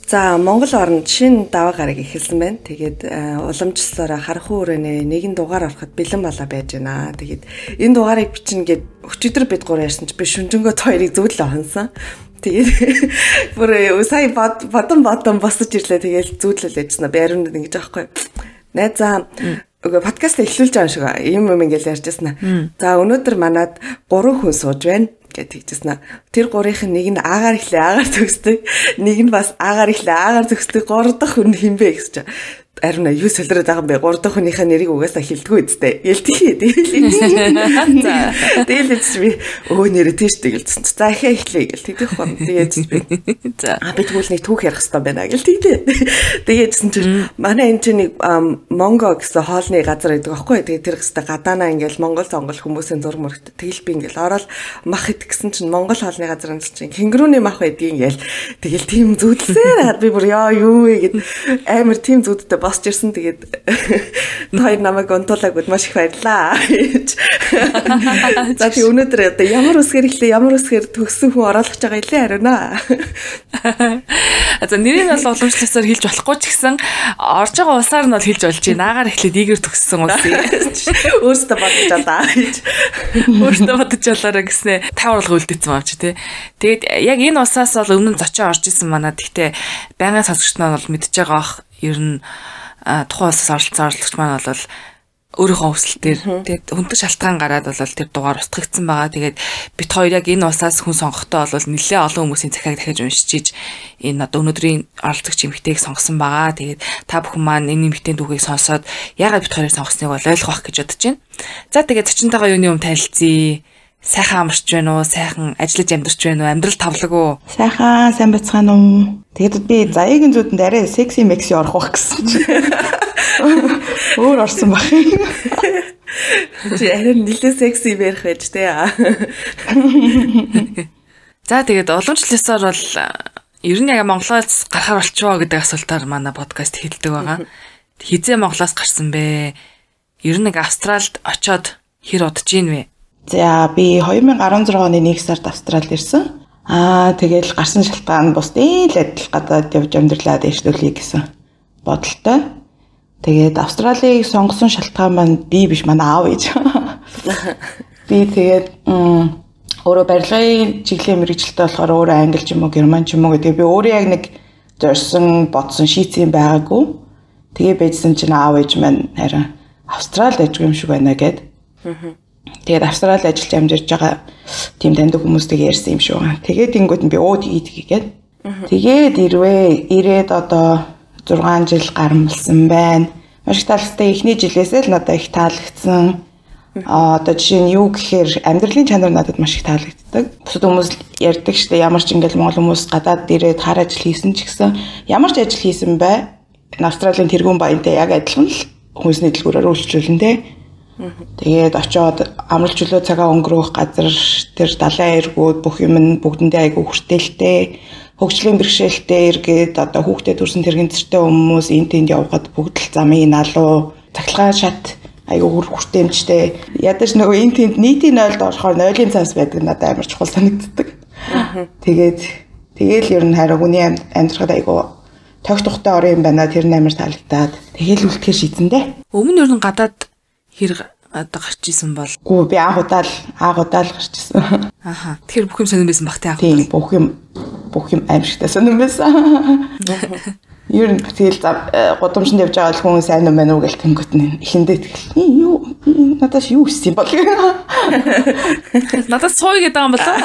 За Монгол орнд шинэ даваа гараг эхэлсэн байна. Тэгээд уламжлалаараа харанхуй өрөөний нэгэн дугаар ороход бэлэн болоо байж байна. Тэгээд энэ дугаарыг бичнэ гэд өчигдөр бид гурав ярьсан чи би шүнжэнгөө хоёрыг зүүдлээ хонсон. Тэгээд бүр сая бодон босож ирлээ. Тэгээд зүүдлэл яжсан. Би ариун ингэж аахгүй. Найзаа подкаст эхлүүлж байгаа шиг юм ингээл ярьжсэн. За өнөөдөр манад 3 хүн сууж байна гэж хэлжсэн. Тэр 3-ын нэг нь аагаар ихлээ аагаар төгсдөг. Нэг нь бас аагаар ихлээ аагаар төгсдөг. 3 дахь хүн хинбэ гэж. Ариуна юу солироод байгаа юм бэ? 3 дахь хүнийхээ нэрийг угаасаа хэлдэггүй үстэй. Ялтгий. Тэгэл би нэрээ тийш тэгэлсэн. За ихэ эхлэе гэл тэгэх юм. Тэгээд би за би тэгвэл нэг түүх ярих хэрэгтэй байна гэл тэгтээ. Тэгээдсэн чинь манай энэ чинь нэг Монго гэсэн хоолны газар байдаг аахгүй. Тэгээд тэр хэвээр гадаанаа ингээл Монгол сонгол хүмүүсийн зураг мөрөгт тэгэл би ингээл ороод мах ид гэсэн чинь Монгол хоолны газар нь чинь кенгурууны мах байдгийг ингээл тэгэл тийм зүудлээ. Би бүр яа юу вэ гэд амар тийм зүудтэй босч ирсэн. Тэгээд хоёр намайг онтуулаагүй маш их баярлаа. За тийм өнөөдөр одоо ямар үсгээр ихлэ ямар үсгээр төгссөн хүн оруулах гэж байгаа илээ хариуна. За нэрийг бол уламжлалсаар хэлж болохгүй ч гэсэн орж байгаа усаар нь бол хэлж болж байна. Аагаар эхлээд ийгэр төгссөн ус. Өөртөө бодож олаа гэж. Өөртөө бодож олоорой гэснээр таварлага үлдээсэн юм чи тий. Тэгээд яг энэ усаас бол өмнө зочоо орж исэн манаа. Гэхдээ байнгын сонсогч нар бол мэдж байгаа бах. Ер нь тухайн улсаас оролцогч маань бол өөрийнхөө өсөлтөөр тэгээд хүндэг шалтгаан гараад бол тэр дугаар устгагдсан байгаа. Тэгээд бит хоёр яг энэ усаас хүн сонгохдоо бол нэлээ олон хүмүүсийн захиаг дахиж уншиж энэ одоо өнөөдрийн оролцогч эмэгтэйг сонгосон байгаа. Тэгээд та бүхэн маань энэ эмэгтэй дүүхийг сонсоод ягаад бит хоёрыг сонгосныг бол ойлгох байх гэж бодож байна. За тэгээд зочинтойгоо юуны юм танилцъя. Сайхан амарч байна уу? Сайхан ажиллаж амьдарч байна уу? Амьдрал тавлаг уу? Сайхан сайн бацгаана уу? Тэгээд би заяагийн зүудэнд арай секси мекси орох байх гэсэн чинь. Өөр орсон баг. Чи арай нэлээ секси байх байж тээ. За тэгээд уламжлалсаар бол ер нь яг Монголоос гарахаар болчихоо гэдэг асуултаар манай подкаст хэлдэг байгаа. Хизээ Монголоос гарсан бэ? Ер нь нэг Австралид очоод хэр удаж ийн вэ? За би 2016 оны 1 сард Австралид ирсэн. Тэгэл гарсан шалтгаан бусдын л адил гадаад явж амьдралаа дэвшлүүлэе гэсэн бодолтой. Тэгээд Австралийг сонгосон шалтгаан маань би биш манай аав ээж. Би тэгээд өөрөө барилгын чиглэлийн мэргэжилтэй болохоор өөрөө англи ч юм уу герман ч юм уу гэдэг би өөрөө яг нэг зорьсон бодсон шийдсэн байгаагүй. Тэгээ байжсэн чинь аав ээж маань харин Австралид ажиг юм шиг байна гэд. Тэгээд Австралид ажиллаж амьдарч байгаа тийм таньдаг хүмүүстэйг ярьсан юм шиг байна. Тэгээд ингүүд нь би тийгээд. Тэгээд ирээд одоо 6 жил гармалсан байна. Маш их таалагдсан. Эхний жилээсээ л надад их таалагдсан. Одоо жишээ нь юу гэхээр амьдралын чанар надад маш их таалагддаг. Бусад хүмүүс ярьдаг штэ ямар ч ингээл монгол хүмүүс гадаад ирээд хар ажил хийсэн ч гэсэн ямар ч ажил хийсэн бай. Австралийн тэргүүн баянтай яг адилхан л хүмүүсний дэлгүүрээр үйлчлүүлэн тэ. Тэгээд очоод амрал чөлөө цагаа өнгөрөх газар тэр далайн эргүүд бүх юм нь бүгдэндээ айгүй хүртээлтэй. Хөгжлийн бэрхшээлтэй эргээд одоо хүүхдэд төрсэн тэргийн зэртэй хүмүүс энэ тэнд явгаад бүгд л замын налуу цахилгаан шат айгүй хүртээмжтэй. Ядаж нөгөө энэ тэнд нийтийн нойлд орохоор нойлын цаас байдаг надад амар чухал санагддаг. Тэгэл ер нь хараа хүний амьдрахад айгүй тог тухтай орон юм байна. Тэр амар таалагдаад тэгэл үлдэхээр шийдсэндээ. Өмнө ер нь гадаад хэр одоо гарч исэн бол? Гүү би анх удаа л гарч исэн. Тэгэхээр бүх юм сонирн байсан бах тий анх. Тийм бүх юм аимшигтай сонирн байсан. Ер нь тэгэл гудамжинд явж байгаа хүн сайн юм байна уу гэж тэнгөт нь эхэндээ тэгэл юу надаас юу хийсэн бол надаас сууя гэдэг юм болоо.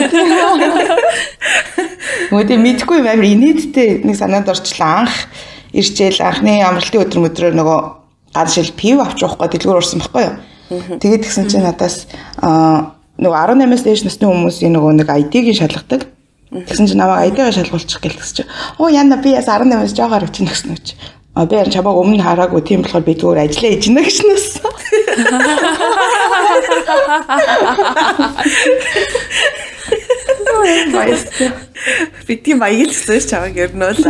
Мөдөө мэдгүй амар инээдтэй нэг санаанд орчлаа. Анх ирчээл анхны амралтын өдрөөр нөгөө гар шил пив авч явахгүй дэлгүүр урсан байхгүй юу. Тэгээд гисэн чинь надаас нөгөө 18-аас дээш насны хүмүүсийн нөгөө нэг ID-г шалгадаг. Тэгсэн чинь намайг ID-г шалгуулчих гэлтгс чи. Яна би яс 18-аас жоогаар өгч нэгсэн гэж. Би харин чамайг өмнө хараагүй тийм болохоор би зүгээр ажиллаа хийж нэ гэж нэссэн. Би тийм маяг л чамайг ернөөл.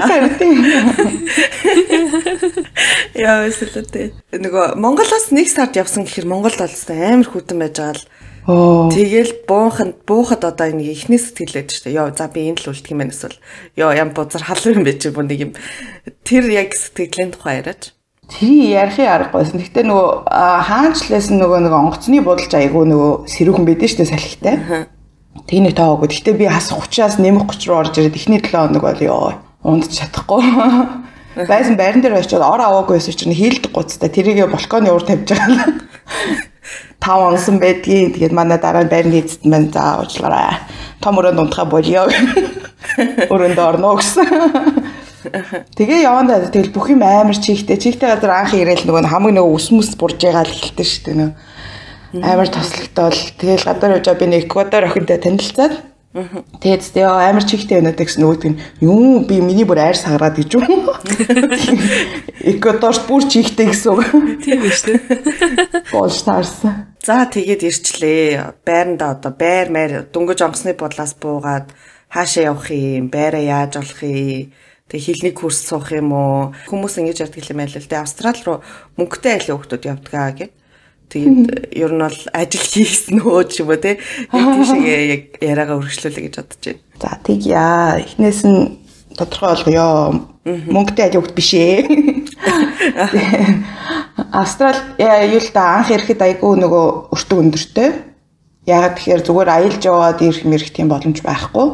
Яа эсвэл нөгөө Монголоос 1 сард явсан гэхээр Монголд олсон амар хүтэн байж байгаа л Тэгэл буухад одоо нэг ихний сэтгэлээд штэ. Йоо за би энэ л үлдэх юм байна эсвэл ёо ям бузар халуун юм байж бүр нэг юм. Тэр яг сэтгэлийн тухай яриач. Тэрийг ярихын аргагүйсэн. Гэхдээ нөгөө хаанчлаас нөгөө нэг онгоцны будалж айгу нөгөө сэрүүхэн байдэн штэ салхитай. Тэг нэг таагүй. Гэхдээ би хас 30-аас нэмэх 30 руу орж ирээд эхний 7 хоног бол ёо ундч чадахгүй. Байсан байран дээр очиод ор аваагүй байсан чинь хийлдэг гуцтай тэрийгэ балконы уур тавьж байгаа. 5 онсон байдгийн. Тэгээд манай дараа нь байрны эзэд маань за уучлаарай. Том өрөөнд унтахаа болио. Өрөөнд орно гэсэн. Тэгээ явандаа тэгэл бүх юм амар чихтэй газар анх ирээл нөгөө хамаг нөгөө үс бурж байгаа л хэлдэг шүү дээ нөгөө. Амар тослогдол тэгэл гадар явж би нэг Эквадор охинтой танилцаад тэгээд тэгээ амар чихтэй байна гэсэн нөгөөд нь юу би миний бүр айр сагараад гэж юм. Эквадорт бүр чихтэй гэсэн үг. Тийм үү шүү дээ. Болж таарсан. За тэгээд ирчлээ. Байранда одоо байр дөнгөж онгоцны бодлоос буугаад хаашаа явах юм, байраа яаж олох юм, тэг хилний курс суух юм уу? Хүмүүс ингэж ярьдаг юм байл л дээ. Австрал руу мөнгөтэй айлын хүмүүс явдгаа гэд. Тэгээд ер нь бол ажил хийсэн нөө ч юм уу те. Яг тийшээ яг яриагаа өргөжлүүлээ гэж бодож байна. За тэг яа. Эхнээс нь тодорхой болгоё. Мөнгөтэй ажил биш ээ. Австрал юу л да анх ирэхэд айгүй нөгөө өртөг өндөртэй. Ягаад тэгэхээр зүгээр аялж яваад ирэх мэрх тийм боломж байхгүй.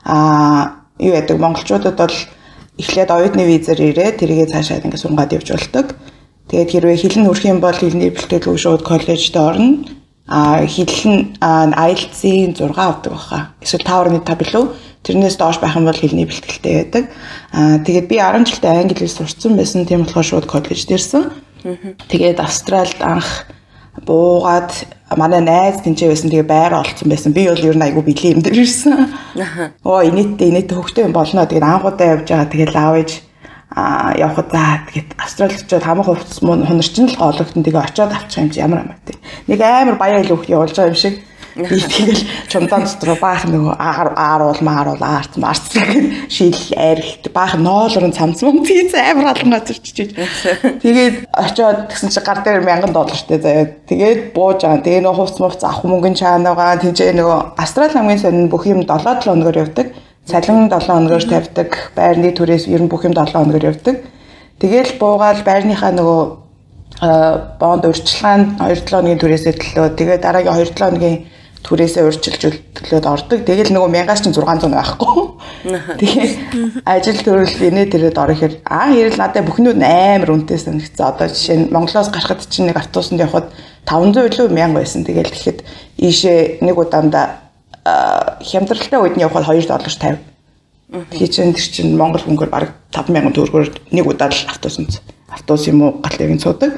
Юу яадаг монголчуудад бол эхлээд оюутны визээр ирээд тэргээ цаашаа ингэ сунгаад явж болдог. Тэгээд хэрвээ хэл нь хүрэх юм бол хэлний бэлтгэл шууд коллежид орно. Хэл нь IELTS-ийн 6 авдаг баха. Эсвэл 5.5 билүү. Тэрнээс доош байх юм бол хэлний бэлтгэлтэй байдаг. Тэгээд би 10 жилдээ англи хэл сурцсан байсан. Тийм болохоор шууд коллежид ирсэн. Тэгээд Австралид анх буугаад манай найз тэнцээ байсан. Тэгээ байр олцсон байсан. Би бол ер нь айгу бэлэн юм дээр ирсэн. Инээдтэй хөвгтэй юм болно. Тэгээд анхудаа явж байгаа. Тэгээд аав ээж явхад за тэгээд австраличууд хамаг хувцас хонорчин л гоологтон тэгээ очиод авчих юм чи ямар амар тий. Нэг амар баяа л хөвгт явуулж байгаа юм шиг. Би тэгэл чумдан дотор баах нөгөө ааруул аарц гэдэг шил арихт баах ноолрон цамцман тий амар алган газарчиж. Тэгээд очиод тэгсэн чи гар дээр $1000 тий заяа. Тэгээд бууж байгаа. Тэгээ нөгөө хувцас авах мөнгөн чаанаага тийж нөгөө австрал хамгийн сонин бүх юм 7 хоногор явдаг. Цалин 7 хоногор тавьдаг. Байрны түрээс ер нь бүх юм 7 хоногор явдаг. Тэгэл буугаал байрныхаа нөгөө бонд урьдчилгаанд 2-7 хоногийн түрээсээ төлөө. Тэгээ дараагийн 2-7 хоногийн түрээсээ урьдчилж төлөөд ордог. Тэгэл нөгөө 1000-аас чинь 600 байхгүй. Тэгээ ажил төрөл инээ тэрээд орохоор хэрэл надад бүхнүүд амар үнэтэй санагдсан. Одоо жишээ нь Монголоос гарахад чинь нэг автобусанд явхад 500 илүү 1000 байсан. Тэгэл тэгэхэд ийшээ нэг удаанда хямдралтай үед нь явхад $2.50. Тэгэхээр тэр чинь Монгол хөнгөөр бараг 5000 төгрөгөөр нэг удаа л автобус юм уу галын цуудаг.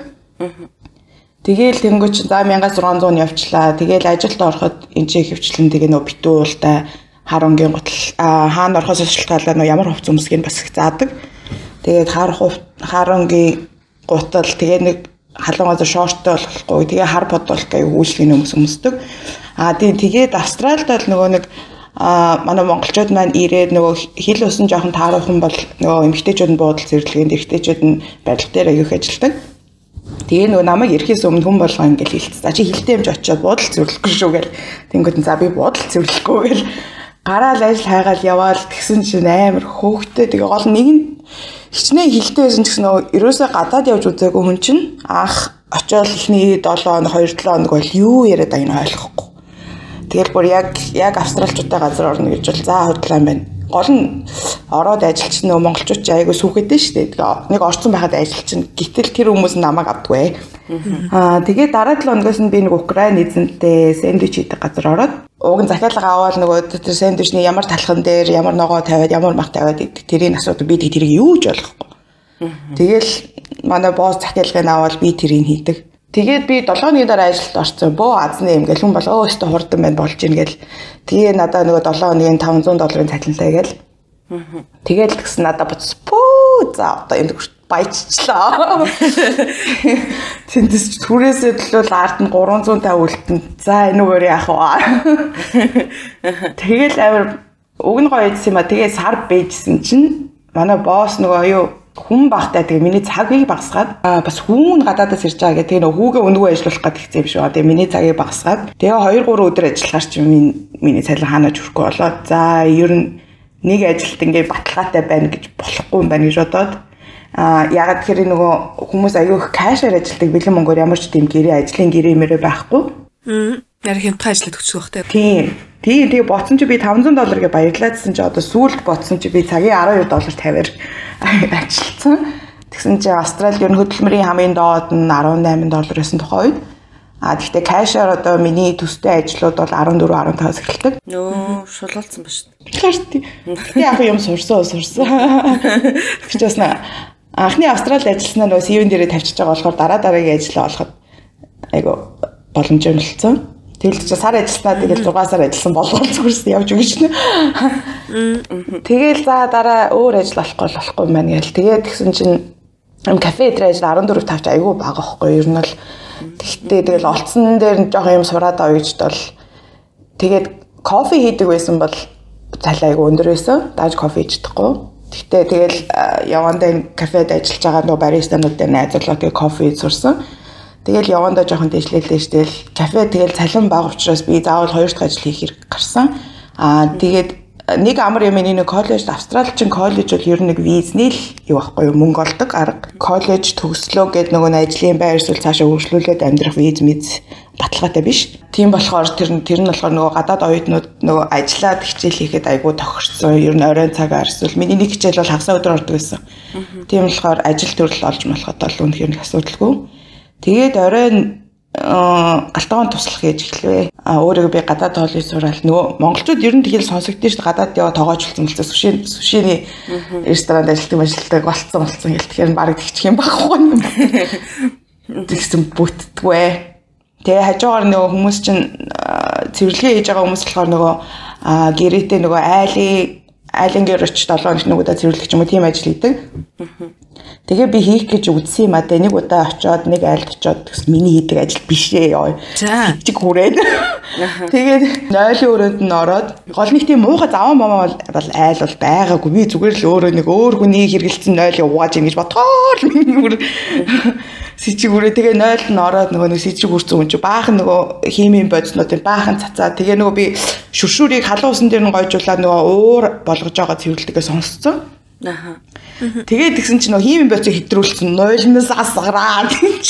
Тэгээл тэнгуүч за 1600 явчлаа. Тэгээл ажилд ороход энэ хөвчлэн тэгээ нөө битүүлтэй харангийн гутал хаана орохоос шалтгаалаад нөө ямар хувц өмсгийг бас их заадаг. Тэгээд харангийн гутал тэгээ нэг халуун газар шорттой болохгүй. Тэгээ хар бодвол гэх үйлчлэгийн өмсдөг. Тэгээд Австралид бол нөгөө нэг манай монголчууд маань ирээд нөгөө хил усан жоохон тааруухан бол нөгөө эмэгтэйчүүд нь буудал зэрлэгэнд эрэгтэйчүүд нь барилга дээр аяг ажилладаг. Тэгээ нөгөө намайг ирэхээс өмнө хүн болгоо ингээл хэлсэн. За чи хилтэй юмж очиод буудал зөвлөхгүй шүү гэл. Тэнгүүд нь за би буудал зөвлөхгүй гэл. Гараал ажил хайгаал яваал тэгсэн чинь амар хөөхтэй. Тэгээ гол нэг нь хичнээн хилтэй байсан гэсэн нөгөө ерөөсөө гадаад явж үзээгүй хүн чинь анх очиод ихний 7 хоног 2-7 хоног бол юу яриад байгааг нь ойлгохгүй. Тэгэл бүр яг австралчуудтай газар орно гэж бол за худлаа юм байна. Гол нь ороод ажилч нөө монголчууд ч айгүй сүхэдэн шүү дээ. Тэгээ нэг орцсон байхад ажилчин. Гэтэл тэр хүмүүс намайг авдаггүй. Тэгээ дараа 7 хоногоос нь би нэг Украин эзэнтэй сэндвич хийдэг газар ороод уг нь захиалга аваад нөгөө тэр сэндвичний ямар талхан дээр ямар ногоо тавиад ямар мах тавиад идэх тэрийг асуудаг би тэрийг юу ч ойлгохгүй. Тэгэл манай босс захиалгыг аваад би тэрийг хийдэг. Тэгээд би 7 хоногийн дараа ажилд орсон. Бөө азны юм гэл хүн бол өөстө хурдан байна болж ийн гэл. Тэгээ надаа нөгөө 7 хоногийн $500 цалинлаа гэл. Тэгэл тэгсэн надаа боц пөө за одоо энэ баяжчлаа. Тэндээс түрээсээ төлөөл ард нь 350 үлдэн. За энүүгээр яах вэ? Тэгэл амар уг нь гоё ийдсэн юм а. Тэгээ сар бэжсэн чинь манай босс нөгөө юу хүн багтай тэгээ миний цагийг багасгаад бас хүн гадаадаас ирж байгаа гэх тэгээ хүүгээ өнгөө ажиллуулах гэдэг хэвчээ биш ба. Тэгээ миний цагийг багасгаад тэгээ 2-3 өдөр ажиллахаар чи миний цалин хаанаа хүрхгүй болоод за ер нь нэг ажилт ингээ баталгаатай байна гэж болохгүй юм байна гэж бодоод ягаад тэгэхээр нөгөө хүмүүс аягүй их кашаар ажилладаг бэлэн мөнгөөр ямар ч тийм ажлын гэрээ байхгүй. Яг хямдхан ажиллаад өчсөх бахтай. Тийм. Тэгээ бодсон чи би $500 гэж баярлаадсан чи одоо сүүлд бодсон чи би цагийн $12 тавиар ажилласан. Тэгсэн чи Австрали ер нь хөдөлмөрийн хамгийн доод нь $18 байсан тухай үед. Гэхдээ кашаар одоо миний төстэй ажлууд бол 14-15-аас эхэлдэг. Нөө шулуулсан ба шүү. Тэгээ яг юм сурсан. Тэгчихсэн анхны Австрали ажилласнаа нөгөө CV-н дээрээ тавьчихж байгаа болохоор дараагийн ажлаа олоход айгу боломжтой болсон. Тэгэл чи сар ажилласнаа тэгэл 6 сар ажилласан болгоол зүгээрсэн явж өгч нэ. Тэгэл за дараа өөр ажил болохгүй юм байна гээл. Тэгээд тэгсэн чинь кафе дээр ажил 14-5 айгүй бага байхгүй ер нь бол. Тэгтээ тэгэл олцсон дээр жоох юм сураад авъя гэж бол тэгээд кофе хийдэг байсан бол цалин айгүй өндөр байсан. Дааж кофе хийж чадахгүй. Тэгтээ тэгэл явандаа энэ кафед ажиллаж байгаа нөгөө баристануудтай найзлаа тэгээ кофе сурсан. Тэгэл явандаа жоохон дэвшлээлээ штэл кафе тэгэл цалин бага учраас би заавал 2 дахь ажил хийх хэрэг гарсан. Тэгээд нэг амар юм нэг коллежд Австралчин коллеж бол ер нь нэг визний л юу байхгүй юу мөнгө олдог арга. Коллеж төгслөө гэд нөгөө ажлын байр суурь цаашаа үргэлжлүүлээд амьдрах виз баталгаатай биш. Тийм болохоор тэр нь болохоор нөгөө гадаад оюутнууд нөгөө ажиллаад хичээл хийхэд айгүй тохирсон. Ер нь оройн цагаар эсвэл миний нэг хичээл бол хагас өдөр ордог байсан. Тийм болохоор ажил төрөл олж болоход бол үнэхээр нэг асуудалгүй. Тэгээд оройн галтгоон туслах гэж эхлэв. Өөрийгөө би гадаад хоолыг сураал. Нөгөө монголчууд ер нь тэгэл сонсогдсон шүү дээ. Гадаад яваа тоогоочулсан болсон. Сушины ресторанд ажилладаг болцсон гэл тэгэхээр баг тэгчих юм байхгүй юм. Тэгсэн бүтдэгвэ. Тэгээ хажуугаар нөгөө хүмүүс чинь цэвэрлэгээ хийж байгаа хүмүүс болохоор нөгөө гэрээтэй нөгөө айлын гэр очиж 7 хоног нүгдээ цэвэрлэх юм уу тийм ажил хийдэг. Тэгээ би хийх гэж үзсэн юм а тэ нэг удаа очиод нэг айлд очиод гэсэн миний хийдэг ажил биш ээ. Чиг хүрээд. Тэгээд 0-ийн өрөөнд нь ороод гол нэг тийм муухай заван момоо бол айл бол байгаагүй. Би зүгээр л өөрөө нэг өөр хүний хэрэгэлсэн 0-ийг угааж ийн гэж бодхоор сэжиг үрээ тэгээ 0 нь ороод нөгөө нэг сэжиг үрцэн хүн чи баахан нөгөө химийн бодиснуудын баахан цацаа тэгээ нөгөө би шүршүүрийг халуун усан дээр нь гойжуулаад нөгөө уур болгож байгаа цэвэрлэгээ сонсцсон. Тэгээд тэгсэн чинь нөгөө химийн бодисыг хэтрүүлсэн 0-наас асгараад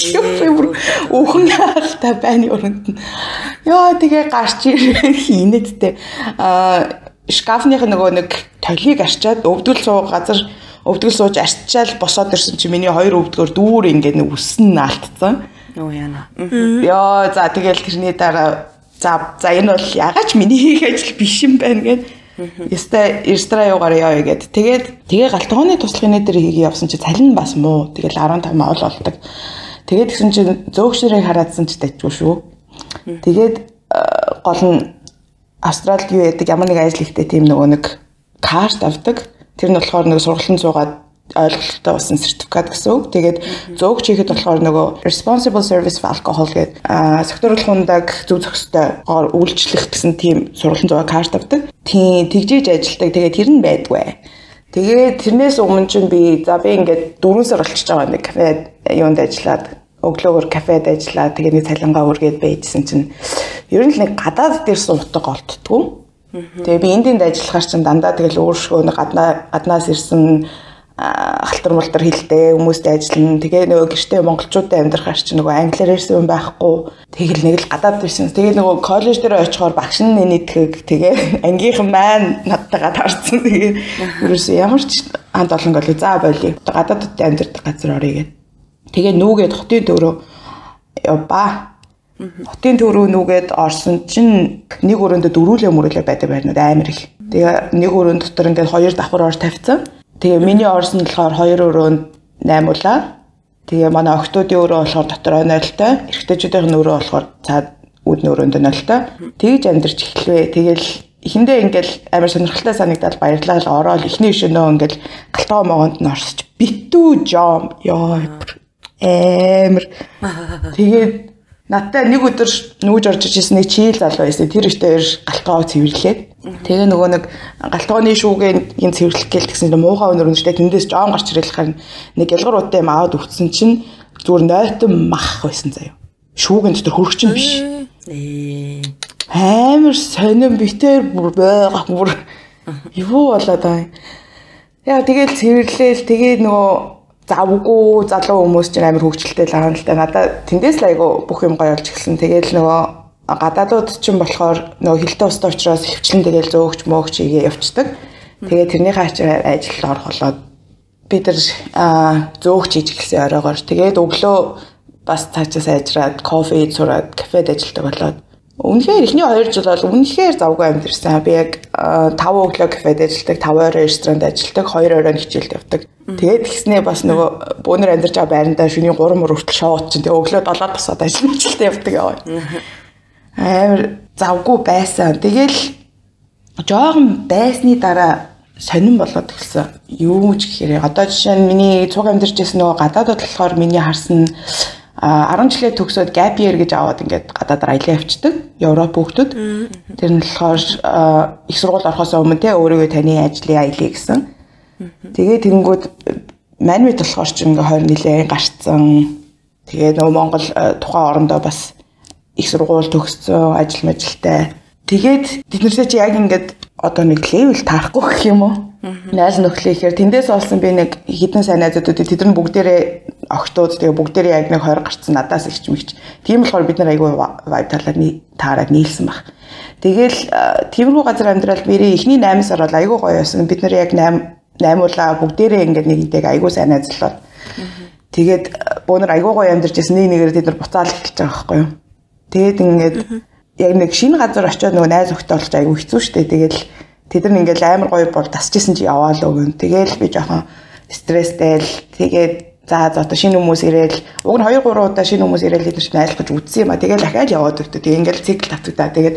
өөхөн хаалтай байна өрөнд нь. Яа тэгээ гарч хийнэдтэй шкафных нөгөө нэг толийг арчаад өвдгөл суу газар өвдгөл сууж арчаал босоод ирсэн чи миний 2 өвдгөр дүүр ингээд нэг үсэн наалтцсан. Нөө яана. Яа за тэгэл тэрний дараа за энэ бол ягач миний хийх ажил биш юм байна гэд. Эстра юугаар яа гэд. Тэгээ галтгооны туслахын дээр хийгээ явсан чи цалин бас муу. Тэгэл 15 ол олдог. Тэгээд гисэн чи зөөгшрийг хараадсан ч тажгүй шүү. Тэгээд гол нь Австралид юу яадаг ямар нэг ажил ихтэй тийм нөгөө нэг карт авдаг. Тэр нь болохоор нэг сургалтын суугаад ойлголттой болсон сертификат гэсэн үг. Тэгээд зөөгч хийхэд болохоор нөгөө responsible service of alcohol гэдэг секторлох хундаг зөв зохистой үйлчлэх гэсэн тийм сургалтын суугаад карт авдаг. Тийм тэгжээж ажилдаг. Тэгээд тэр нь байдгүй. Тэгээд тэрнээс өмнө чинь би ингээд 4 сар болчихж байгаа нэг кафед юунд ажиллаад өглөөгөр кафед ажиллаад тэгээд нэг цалингаа үргээд байжсэн чинь ер нь л нэг гадаад дээрсэн утга олддгоо. Тэгээ би энд ажиллахаар чинь дандаа тэгэл өөршгөө гаднаас ирсэн халтар мултар хэлтэй хүмүүстэй ажиллана. Тэгээ нөгөө гэртээ монголчуудтай амьдрахаар чинь нөгөө англиар ирсэн юм байхгүй. Тэгэл нэг л гадаад ирсэн. Тэгээ нөгөө коллеж дээр очихоор багш нь нийтгэг тэгээ ангийнхан маань надтайгаа таарсан. Тэгээ ерөөсөө ямар ч анд олон гол за болий. Гадаадтай амьдрах газар орё гэд. Тэгээ нүүгээд хотын төрөө яваа. Хотын төрөө нүгээд орсон чинь нэг өрөөндө дөрүүлээ мөрөлөө байдаг байрнууд амар их. Тэгээ нэг өрөөнд дотор ингээд 2 давхар ор тавьсан. Тэгээ миний орсон болохоор 2 өрөөнд 8 улаа. Тэгээ манай охтуудын өрөө болохоор дотор 0-той, эрэгтэйчүүдийн өрөө болохоор цаад үүдний өрөөнд 0-той. Тэгж амьдарч эхлэвэ. Тэгээл эхэндээ ингээд амар сонирхолтой санагдаад баярлал ороод эхний өшөөнөө ингээд галтгоо могонд нь орсож битүү жом ёо амар. Тэгээд надтай нэг өдөр нүүж орж ижсэн нэг чийл залуу байсан. Тэр ихтэй галтгоо цэвэрлээд. Тэгээ нөгөө нэг галтгооны шүүгээ энэ цэвэрлэх гээл гэсэн чинь муухай өнөр үнэтэй тэндээс жоон гарч ирэл харин нэг ялгар удаа юм аваад өгсөн чинь зүгээр нойтон мах байсан заяа. Шүүгэн дотор хөргөчин биш. Амар сонирн битээр бүр байгаа юу болоод байгаа. Яа тэгэл цэвэрлээл тэгээ нөгөө завгүй залуу хүмүүс чинь амар хөвгчлөлтэй л байгаа л да. Надаа тэндээс л айгу бүх юм гоё болж эхэлсэн. Тэгээл нөгөө гадаадууд чинь болохоор нөгөө хилтэй устай учраас хөвчлэн тэгэл зөөгч мөөгч игээ явцдаг. Тэгээ тэрнийхээ ачаар ажилд орох болоод бид нар зөөгч хийж эхэлсэн оройгоор. Тэгээд өглөө бас цаашаа сайжраад кофе зураад кафед ажилтдаг болоод үнэхээр эхний 2 жил бол үнэхээр завгүй амьдэрсэн. Би яг 5 өглөө кафед ажилтдаг, 5 орой ресторанд ажилтдаг, 2 орой хичээлд явдаг. Тэгээд тэгснээ бас нөгөө бөөнөр амьдарч байгаа байрандаа шөнийн 3 мөр хүртэл шоуд чинь тэгээ өглөө 7-д босоод ажилтдаг явдаг яваа. Амар завгүй байсан. Тэгэл жоохон байсны дараа сонирн болоод эхэлсэн. Юу ч гэхээр одоо жишээ нь миний цуг амьдарч байсан нөгөө гадаадд болохоор миний харсан 10 жилээ төгсөөд gap year гэж аваад ингээд гадаадаар аялаа явцдаг. Европ хүүхдүүд. Тэр нь болохоор их сургууль орохоос өмнө те өөрийгөө таны ажлын аялье гэсэн. Тэгээ тэнгүүд манайд болохоор ч ингээ 20 нилээ гарцсан. Тэгээ нөгөө Монгол тухайн орондоо бас их сургууль төгссөн, ажил мэжилтэй. Тэгээд тэднэрсээ чи яг ингээд одоо нэг левел таарахгүй гэх юм уу? Найл нөхлөө ихээр тэндээс олсон би нэг хідэн сайн найзуудад тэд нар бүгдээрээ огтуд тэгээ бүгдээрээ яг нэг 20 гарцсан надаас ихч мэгч. Тийм болохоор бид нар айгүй vibe таараад нийлсэн баг. Тэгэл тиймэрхүү газар амьдрал бэрээ эхний 8 сар бол айгүй гоё байсан. Бид нар яг 8 уулаа бүгдээрээ ингээд нэгнтэйг айгүй сайн найзлаад. Тэгээд бөөнөр айгүй гоё амьдарч байсан. Нэгээрээ тэд нар буцаал эхэлж байгаа байхгүй юу? Тэгээд ингээд яг нэг шинэ газар очиод нөгөө найз охтой болж айгүй хэцүү шттэ. Тэгэл тэд нар ингээд амар гоё бол тасчихсан чи яваал өгөн. Тэгэл би жоохон стресстэй л тэгээд за одоо шинэ хүмүүс ирээл уг нь 2 3 удаа шинэ хүмүүс ирээл тэд нар найзлах гэж үзсэн юм а. Тэгэл дахиад яваад өгдөө. Тэгээд ингээд цикл тавтагдаа. Тэгээд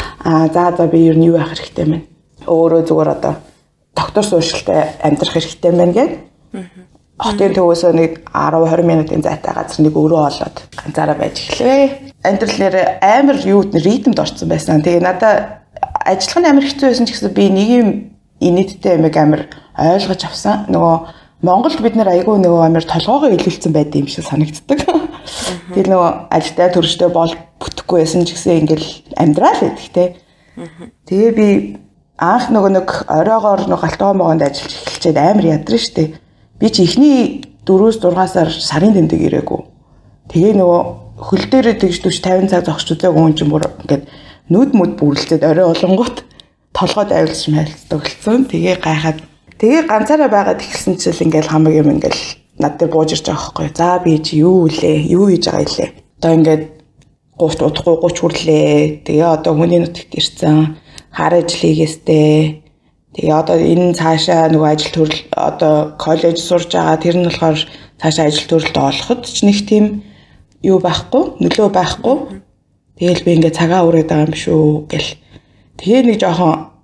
за би ер нь юу яах хэрэгтэй мэн. Өөрөө зүгээр одоо доктор сууршилтай амьдрах хэрэгтэй мэн гээд. Хотын төвөөсөө нэг 10-20 минутын зайтай газар нэг өрөө олоод ганцаараа байж эхлэв. Амьдрал нэр амар юу ритмд орсон байсан. Тэгээ надаа ажиллах нь амар хэцүү байсан ч гэсэн би нэг юм инээдтэй юм амар ойлгож авсан. Нөгөө Монголд бид нэр айгүй нөгөө амар толгоогоо илүүлсэн байдаг юм шиг санагддаг. Тэгээ нөгөө ажилтай төрөжтэй бол бүтэхгүй байсан ч гэсэн ингээл амьдрал байдаг те. Тэгээ би анх нөгөө нэг оройгоор нөгөө галтгоо могонд ажиллаж эхэлчихэд амар ядраа штэ. Би чи ихний 4-6 сар сарын тэмдэг ирээгүй. Тэгээ нөгөө хөл дээр тэгж 40-50 цаг зогсч үзээгүй хүн чинь бүр ингээд нүд мүд бүрлцээд орой олонгууд толгойд авилж мэлцдэг болсон. Тэгээ гайхаад тэгээ ганцаараа байгаад ихсэн чил ингээд хамаг юм ингээд над дээр бууж ирж байгаа байхгүй. За би чи юу илээ? Юу хийж байгаа илээ? Одоо ингээд 30 удахгүй 30 хүрлээ. Тэгээ одоо хүний нутагт ирсэн. Хар ажил хийгээстэй. Тэгээ одоо энэ цаашаа нөгөө ажил төрөл одоо коллеж сурж байгаа тэр нь болохоор цаашаа ажил төрөлд олоход ч нэг тийм юу байхгүй, нөлөө байхгүй. Тэгээл би ингээ цагаа өрөөд байгаа юм шүү гэл. Тэгээ нэг жоохон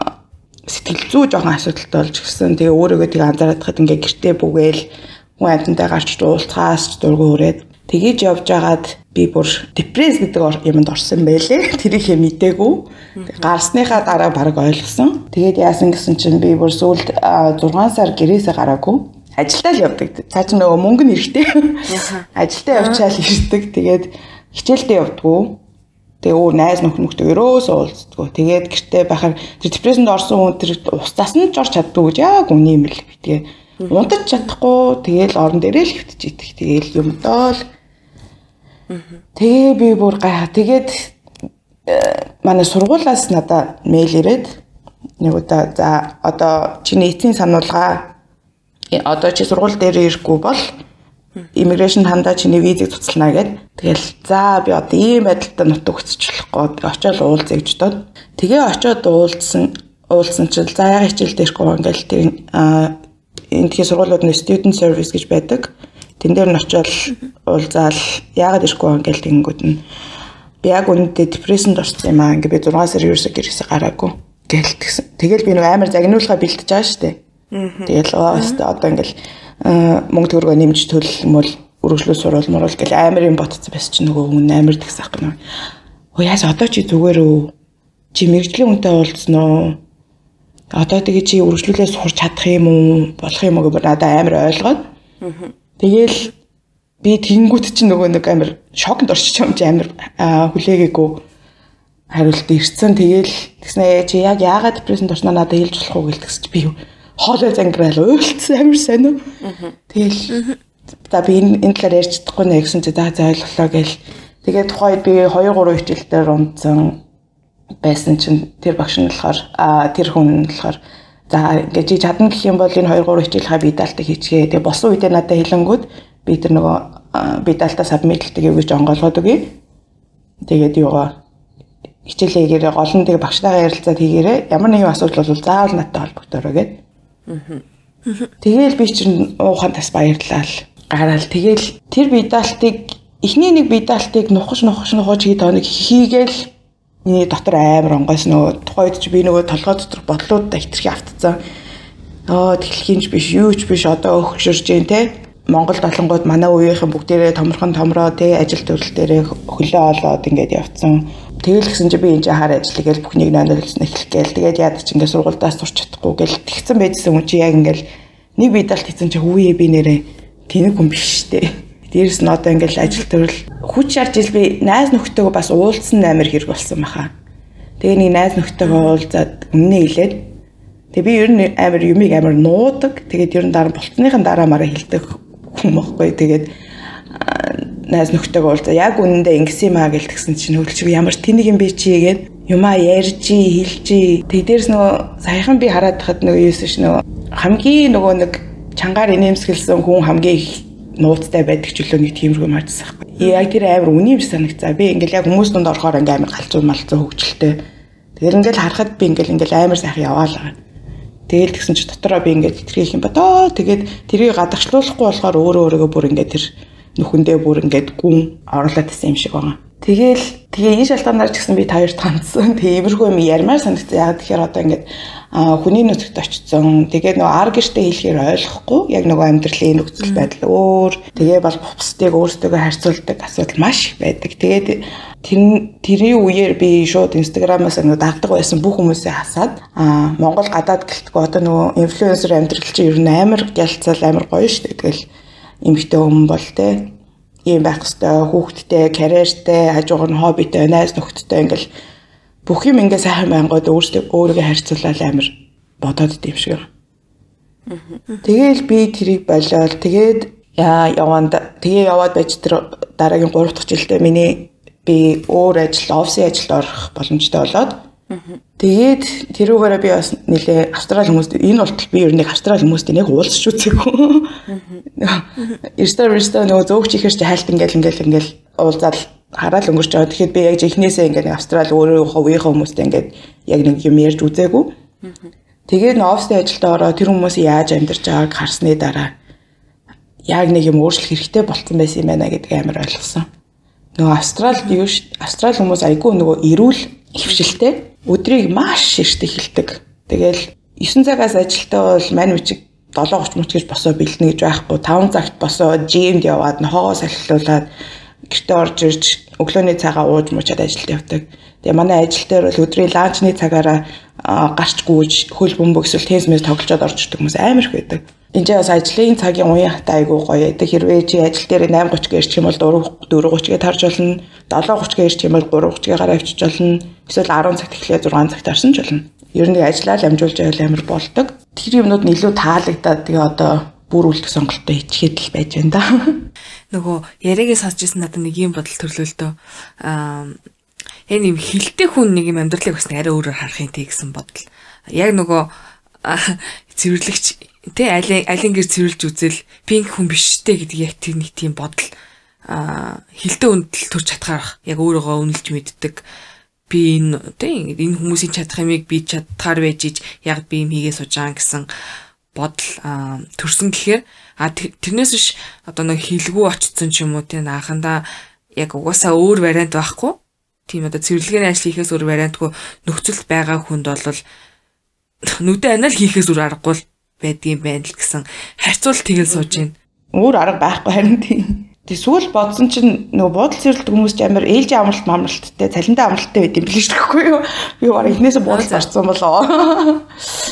сэтгэл зүй жоохон асуудалтай болж гисэн. Тэгээ өөрийгөө тэгээ анзаараад хад ингээ гэртээ бүгээл хүн амьтантай гарч уулзахаас дургу өрөөд тэгэж явж байгаад би бүр депресс гэдэг юмд орсон байлээ. Тэрийг мэдээгүй. Гарсныхаа дараа баг ойлгосон. Тэгээд яасан гэсэн чинь би бүр сүүлд 6 сар гэрээсээ гараагүй. Ажилдаа л явдаг. Цаа чи нөгөө мөнгө нь эрэхтэй. Ажилдаа явчаал ирдэг. Тэгээд хичээлдээ явдггүй. Тэгээ өөр найз нөхдөд өрөөсөө уулздггүй. Тэгээд гэртээ байхаар тэр депрессэнд орсон хүн тэр устаас нь жорч чаддгүй гэж яг үний юм л. Тэгээ унтаж чадахгүй. Тэгээл орон дээрээ л хөвтөж идэх. Тэгээл юмдоо л тэгээ би бүр гайхаа. Тэгээд манай сургуулиас надад мэйл ирээд нэг удаа за одоо чиний эцсийн сануулга одоо чи сургууль дээр ирэхгүй бол иммиграшн хандаа чиний визийг цуцлана гэд. Тэгэл за би одоо ийм байдалтай нутаг өсчихлөхгүй очиод уулзъя гэж бодоод тэгээ очиод уулзсан чил за яг хичээл дээрхгүй ингээл тэр энэ тхий сургуулиуд нь student service гэж байдаг. Тэн дээр нь очиод уулзаал яагаад ирэхгүй ингээл тэнгүүд нь би яг үнэндээ депрессэнд орсон юм аа. Ингээ би 6 сар ерөөсөө гэрээсээ гараагүй гээл тэгсэн. Тэгэл би нэг амар загнуулахаа бэлдэж байгаа штэ. Тэгэл одоо ингээл мөнгө төгрөгөө нэмж төлмөл үргэлжлүү суруул муруул гэл амар юм ботцсон байсан чи нөгөө хүн амар тэгсэх гэнэ. Оо яас одоо чи зүгээр үү? чи мэрэгжлийн хүнтэй уулзсан уу? Одоо тэгээ чи үргэлжлүүлээ сурч чадах юм уу? Болох юм уу гэж надад амар ойлгоод. Тэгээл би тэнгуут чинь нөгөө нэг амар шокнд орчих юм чи амар хүлээгээгүй хариулт ирсэн. Тэгээл тэгснэ чи яг яагаад депрессэнд орсноо надад хэлж болох уу гэлтгсэж би хоолой зангираал уйлцсан амар сонио. Тэгэл за би энэ талаар ярьж чадахгүй нэ гэсэн чи за ойлголоо гээл. Тэгээд тухайд би 2-3 хичээлээр унтсан байсан чинь тэр багш нь болохоор тэр хүн нь болохоор за ингээд чи чадна гэх юм бол энэ 2-3 хичээлээ би даалтаа хийчихээ. Тэгээ босон үедээ надад хэлэнгүүд би тэр нөгөө би даалтаа сабмитлдэг юу гэж онгоолгоод өгье. Тэгээд юугаа хичээлээ хийгээрээ гол нь тэгээ багштайгаа ярилцаад хийгээрээ ямар нэгэн асуудал бол заавал надтай холбогдороо гэд. Тэгээл би чинь ууханд бас баярлалаа. Гараал тэгээл тэр бидалтыг эхний нэг бидалтыг нухаж хий тоног хийгээл миний дотор амар онгойс нөгөө тухайд чи би нөгөө толгой дотор бодлуудаа хитрхи автцсан. Тэглэхийнч биш юу ч биш одоо өгшөрж जैन те. Монгол долонгууд манай үеийнхэн бүгдээрээ томрхон томроо те ажил төрөл дээрээ хөлөө олоод ингээд явцсан. Тэгэл гисэн чи би энэ хаар ажиллая гэж бүхнийг нойрлсон эхлэх гээл. Тэгээд яадаг чи ингээд сургуульдаа сурч чадахгүй гээл тэгсэн байжсэн хүн чи яг ингээд нэг бидалт хийсэн чи хүүе би нэрээ тэнэг хүн биш те. Дээрс нь одоо ингээд ажил төрөл хүч шарж ил би найз нөхдөйгөө бас уулзсан амар хэрэг болсон баха. Тэгээ нэг найз нөхдөйгөө уулзаад өмнө хэлээд тэгээ би ер нь амар юмыг амар нуудаг. Тэгээд ер нь дараа болцсныхын дараа мараа хэлдэг хүн баггүй. Тэгээд найз нөхдөйгөө уулзаа яг үнэндээ ингэсэн юм аа гэлтгсэн чинь хөлч би ямар тэнэг юм бэ чи гээд юмаа ярьжи хэлжи. Тэгээ дээрс нөгөө саяхан би хараад тахад нөгөө юусэн ш нөгөө хамгийн нөгөө нэг чангаар инээмсгэлсэн хүн хамгийн их нууцтай байдаг ч үлээ нэг тиймэрхүү марцсан байхгүй. Яг тэр амар үний юм санагцаа. Би ингээл яг хүмүүс донд орохоор ингээл амар галзуу малцсан хөвгчлээ. Тэгэл ингээл харахад би ингээл амар сайхан яваалаа. Тэгэл тэгсэн чи дотороо би ингээд итгэх юм ба доо. Тэгээд тэрийг гадагшлуулахгүй болохоор өөрөөгөө бүр ингээд тэр нүхэндээ бүр ингээд гүн орлоод исэн юм шиг байгаа. Тэгээ энэ шалтгаанаар ч гэсэн би таяр танцсан. Тэгээ иймэрхүү юм ярмаар санагцсан. Яг тэгэхээр одоо ингээд хүний нутагт очсон. Тэгээд нөгөө ар гэртээ хэлэхээр ойлгохгүй. Яг нөгөө амьдралын нөхцөл байдал өөр. Тэгээ бол бусдыг өөрсдөө харьцуулдаг асуудал маш их байдаг. Тэгээд тэрийн үеэр би шууд инстаграмаас нөгөө дагдаг байсан бүх хүмүүсээ хасаад Монгол гадаад гэлтгүй одоо нөгөө инфлюенсер амьдрал чинь ер нь амар гялцал амар гоё шүү дээ. Тэгэл эмэгтэй хүн бол те ийм байх хэвээр хүүхдтэй, карьертэй, хажуугаар нь хоббитэй, найз нөхдөдтэй ингээл бүх юм ингээ сайхан байнгут өөрийгөө харьцуулаад амар бодоод идэв шиг. Тэгэл би тэрийг болоод тэгээд яваад байж тэр дараагийн 3 дахь жилдээ би өөр офисын ажилд орох боломжтой болоод тэгээд тэрүүгээрээ би бас нэлээ австрали хүмүүст энэ болтол би ер нь австрали хүмүүст нэг уулзч үзээгүй. Эрстээ нөгөө зөөгч ихээр чи хайлт ингээл уулзаад хараад өнгөрч байгаа. Тэгэхэд би яг ихнээсээ ингээд австрали өөрөө хувийнхаа хүмүүстэй ингээд яг нэг юм ярьж үзээгүй. Тэгээд офисын ажилдаа ороо тэр хүмүүс яаж амьдарч байгааг харсны дараа яг нэг юм өөрчлөх хэрэгтэй болсон байсан юм байна гэдгийг амар ойлгосон. Нөгөө австрали хүмүүс айгүй нөгөө эрүүл хөвшилтэй өдрийг маш эртээ хэлдэг. Тэгэл 9 цагаас ажилтаа бол мань мичиг 7:30 мөч гэж босоо бэлдэнэ гэж байхгүй 5 цагт босоо жимд яваад нохоогоо салхилуулаад гэртээ орж ирж өглөөний цагаа ууж муучаад ажилд явдаг. Тэгээ манай ажил дээр бол өдрийн ланчны цагаараа гарч гүйж хөл бөмбөг эсвэл тенсмэс тоглолцоод орж ирдэг хүмүүс амар их байдаг. Энд бас ажлын цагийн уян хата айгүй гоё. Тэг хэрвээ чи ажил дээр 8:30 гэрч юм бол 4:30 гээ тарж болно. 7:30 гэрч юм бол 3:30 гээ гараа авчиж болно. Эсвэл 10 цагт эхлээ 6 цагт тарсан ч болно. Ер нь ажиллаад амжуулж байвал амар болдог. Тэр юмнууд нь илүү таалагдаад тэгээ одоо бүр үлдэх сонголтоо хийчихэд л байж байна да. Нөгөө яриагээ сонсч ирсэн надад нэг юм бодол төрлөөлтөө. Яг юм хилтэй хүн нэг юм амьдралыг бас арай өөрөөр харах юм тий гэсэн бодол. Яг нөгөө цэвэрлэгч тий алин гэр цэвэрлж үзэл пинк хүн биш té гэдэг яг тэр нэг тийм бодол хилтэй үндэл төрж чадхаарах яг өөрийгөө үнэлж мэддэг. Би энэ хүмүүсийн чадах юмыг би чадхаар байж иж яг би юм хийгээ сууж байгаа гэсэн бодол төрсөн гэхээр тэрнээс биш одоо нэг хилгүү очсон ч юм уу тий нааханда яг угаасаа өөр вариант байхгүй. Тийм одоо цэвэрлэгийн ажил хийхээс өөр вариантгүй нөхцөлд байгаа хүнд бол нүдэ анал хийхээс өөр аргагүй байдгийн байна л гэсэн харьцуулт тэгэл сууж байна. Өөр арга байхгүй харин тийм. Тэгсүүл бодсон чинь нөгөө буудал цэвэрлдэг хүмүүс ч амар ээлжийн амралт мамралттай цалинтай амралттай байд юм биш тэгэхгүй юу? Би бараг эхнээсээ буудал зарцсан болоо.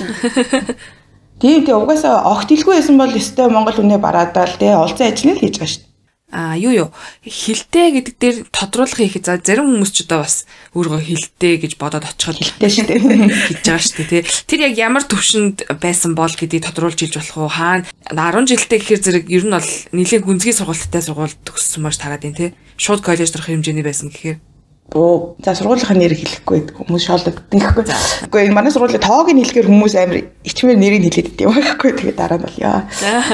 Тийм угаасаа огт хэлгүй байсан бол өстой Монгол үнэ бараадаа л тий олзын ажил нь хийж байгаа шүү. Юу хилтэй гэдэг дээр тодруулах хийх за зарим хүмүүс ч одоо бас өөрөө хилтэй гэж бодоод очиход хилтэй шүү дээ гэж байгаа шүү дээ тий. Тэр яг ямар төвшөнд байсан бол гэдгийг тодруулж хэлж болох уу? Хаана 10 жилдээ гэхэр зэрэг ер нь бол нэлийн гүнзгий сургалттай сургууль төгссөн маш тараад байна тий. Шууд коллеж дөрөх хэмжээний байсан гэхээр за сургуулийн нэрийг хэлэхгүй хүмүүс шоолдог гэхгүй. Үгүй энэ манай сургуулийн тоог нь хэлэхээр хүмүүс амар ичмээр нэрийг хэлээд идэв байхгүй. Тэгээд дараа нь бол яа.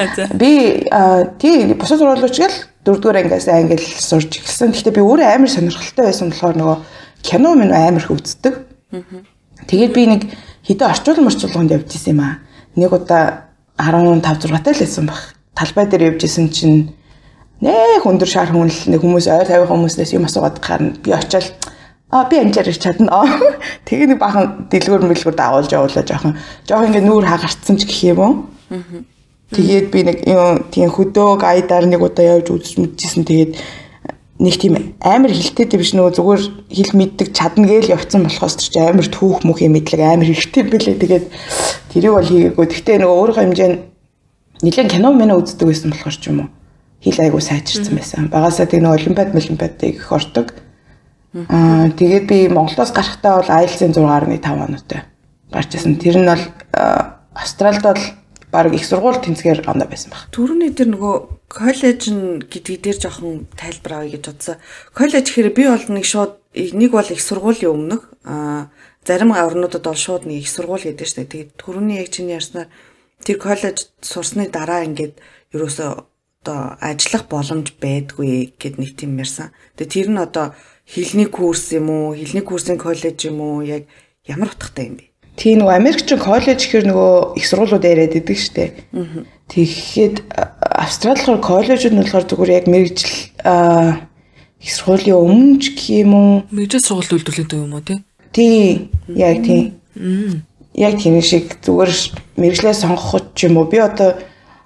Би тий босоо сургуулиуч гэл 4-р ангиас англи сурч эхэлсэн. Гэхдээ би өөрөө амар сонирхолтой байсан болохоор нөгөө кино минь амар их үздэг. Тэгээд би нэг хэдэн орчуулганд явж исэн юм аа. Нэг удаа 15 6-тай л байсан баг. Талбай дээр явж исэн чинь нэх өндөр шар хүнл нэг хүмүүс ойр тавих хүмүүснээс юм асуугаад гарна. Би очил би амжаар ирч чадна. Тэгээ нэг бахан дэлгүүр мэлгүүр дагуулж явуулаа жоохон ингээд нүүр хагарцсан ч гэх юм уу. Тэгээд би нэг тийм хөдөө гайдаар нэг удаа явж үзчихсэн. Тэгээд нэг тийм амар хилтэй биш нөгөө зүгээр хил мэддэг чадна гээл явцсан болохоос ч амар түүх мөх юм мэдлэг амар хэрэгтэй билээ. Тэгээд тэрийг бол хийгээгүй. Гэхдээ нөгөө өөрийнхөө хэмжээнд нэлээд кино мэнэ үздэг байсан болохоор ч юм уу. Хил айгуу сайжирсан байсан. Багасаа тэг нэг олимпиадыг их ордог. Тэгээд би Монголоос гарахдаа бол IELTS-ийн 6.5 оноотой гарч ирсэн. Тэр нь бол Австралид бол баг их сургууль тэнцгээр ондоо байсан баг. Түрүүний дээр нөгөө коллеж гэдгийг дээр жоохон тайлбар авъя гэж бодсон. Коллеж гэхээр би бол нэг бол их сургуулийн өмнөх зарим орнуудад бол шууд нэг их сургууль гэдэг шүү дээ. Тэгээд түрүүний яг чиний ярьснаар тэр коллеж сурсны дараа ингээд ерөөсөө одоо ажиллах боломж байдгүй гэд нэг тийм ярьсан. Тэгээ тэр нь одоо хэлний курс юм уу, хэлний курсын коллеж юм уу, яг ямар утгатай юм бэ? Тийм нөгөө Америкчин коллеж гэхэр нөгөө их сургуулиуд яриад идэг штэ. Тэгэхэд Австралийн коллежууд нь болохоор зүгээр яг мэрэгжил их сургуулийн өмнө ч гэх юм уу? Мэрэгжил сургууль үйлдвэрлэдэг юм уу тий? Тийм. Яг тийм. Яг тийм шиг зүгээр мэрэгжлээ сонгоход ч юм уу. Би одоо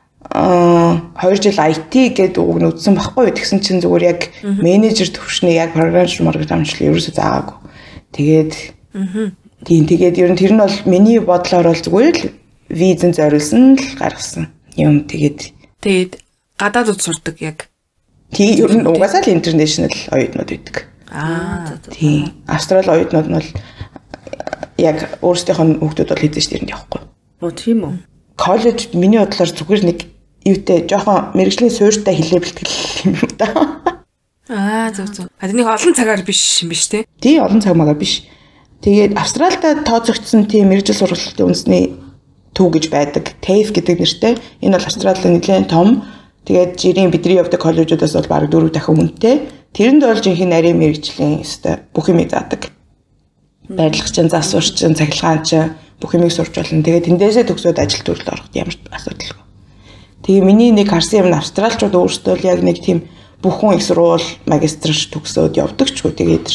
2 жил IT гэдэг үг нь үзсэн байхгүй. Тэгсэн чинь зүгээр яг менежер төвшний яг програмчлал ерөөсөө заагаагүй. Тэгээд тийм тэгээд ер нь тэр нь бол миний бодлоор бол зүгээр л визэн зориулсан л гаргасан юм. Тэгээд гадаадд сурдаг яг. Тийм ер нь угаасаа л интернэшнл оюутнууд байдаг. Тийм. Австрали оюутнууд нь бол яг өөрсдийнх нь хүүхдүүд бол хэзээ ч тэрэнд явахгүй. Тийм үү. Коллеж миний бодлоор зүгээр нэг юутэй жоохон мэрэгжлийн суурьтай хилээ бэлтгэл юм да. Зөв. Нэг олон цагаар биш юм биш тий? Тийм олон цаг магаар биш. Тэгээд Австралид тооцогдсон тийм мэрэгжил сургалтын үндэсний төв гэж байдаг. TAFE гэдэг нэртэй. Энэ бол Австралийн нэлээд том. Тэгээд жирийн бидний явдаг коллежуудаас бол бараг 4 дахин үнэтэй. Тэрэнд бол жинхэнэ нарийн мэрэгжлийн өстой бүх юм заадаг. Байрлагчин, засварчин, цахилгаанчин бүх юмыг сурч болно. Тэгээд тэндээсээ төгсөөд ажил төрөлд ороход ямар асуудалгүй. Тэгээ миний нэг харсан юм австралчууд өөрсдөө л яг нэг тийм бүхэн их сурвал магистрч төгсөөд явдаг ч гоо. Тэгээд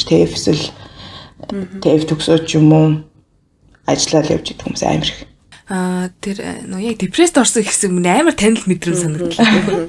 TAFE төгсөөд юм уу ажиллаад явж идэх хүмүүс амар их. Тэр нөө яг депресд орсон гэсэн юм амар танил мэдрэмж санагдлаа.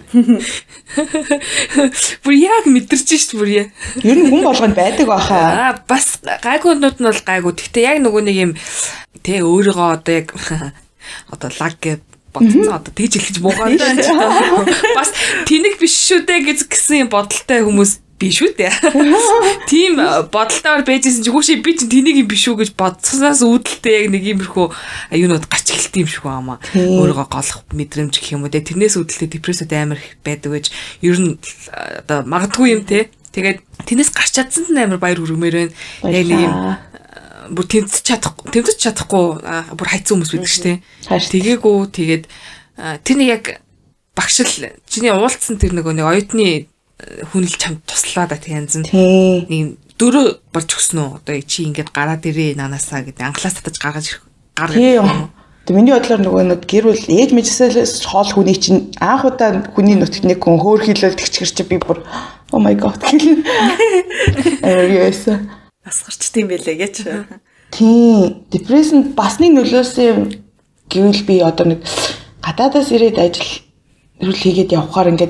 Бүр яг мэдэрч шít бүр яа. Ер нь хүн болгонд байдаг баха. Бас гайгуунууд нь бол гайгүй. Гэхдээ яг нөгөө нэг юм тэ өөрийгөө одоо яг одоо лаг гэж бодсон одоо тэгж хэлж муугаад байна. Бас тэнэг биш шүү дээ гэсэн бодолтой хүмүүс биш үү дээ. Тийм бодолтойор байжсэн чи гүшээ би чинь тэнийг юм биш үү гэж бодсоноос үүдэлтэй яг нэг иймэрхүү юунууд гарч эхэлт юм шиг байна. Өөрийгөө голох мэдрэмж гэх юм уу те. Тэрнээс үүдэлтэй депрессэд амар их байдаг гэж ер нь одоо магадгүй юм те. Тэгээд тэрнээс гарч чадсан нь амар баяр хүрмээр байна. Яг нэг юм бүр тэмцэж чадахгүй бүр хайцсан хүмүүс байдаг шүү те. Тэгээгүй тэгээд тэр нэг яг багшил чиний уулцсан тэр нэг оюутны хүнэл чамд туслаа да тэг янз нь нэг дөрөв болж өгсөн үү одоо чи ингээд гараад ирээ нанаасаа гэдэг анхлаас татаж гаргаж гаргав. Тэг миний бодлоор нөгөө нэг гэр бүл ээж мэжсээс хоол хүний чинь анх удаа хүний нутагт нэг хүн хөөрхилөл тэгчгэр чи би бүр oh my god гэл. Яасан. Асгарчт юм байлээ гэж. Тийм. Депрессэнд бас нэг нөлөөсөн гэвэл би одоо нэг гадаадаас ирээд ажил хийгээд явхаар ингээд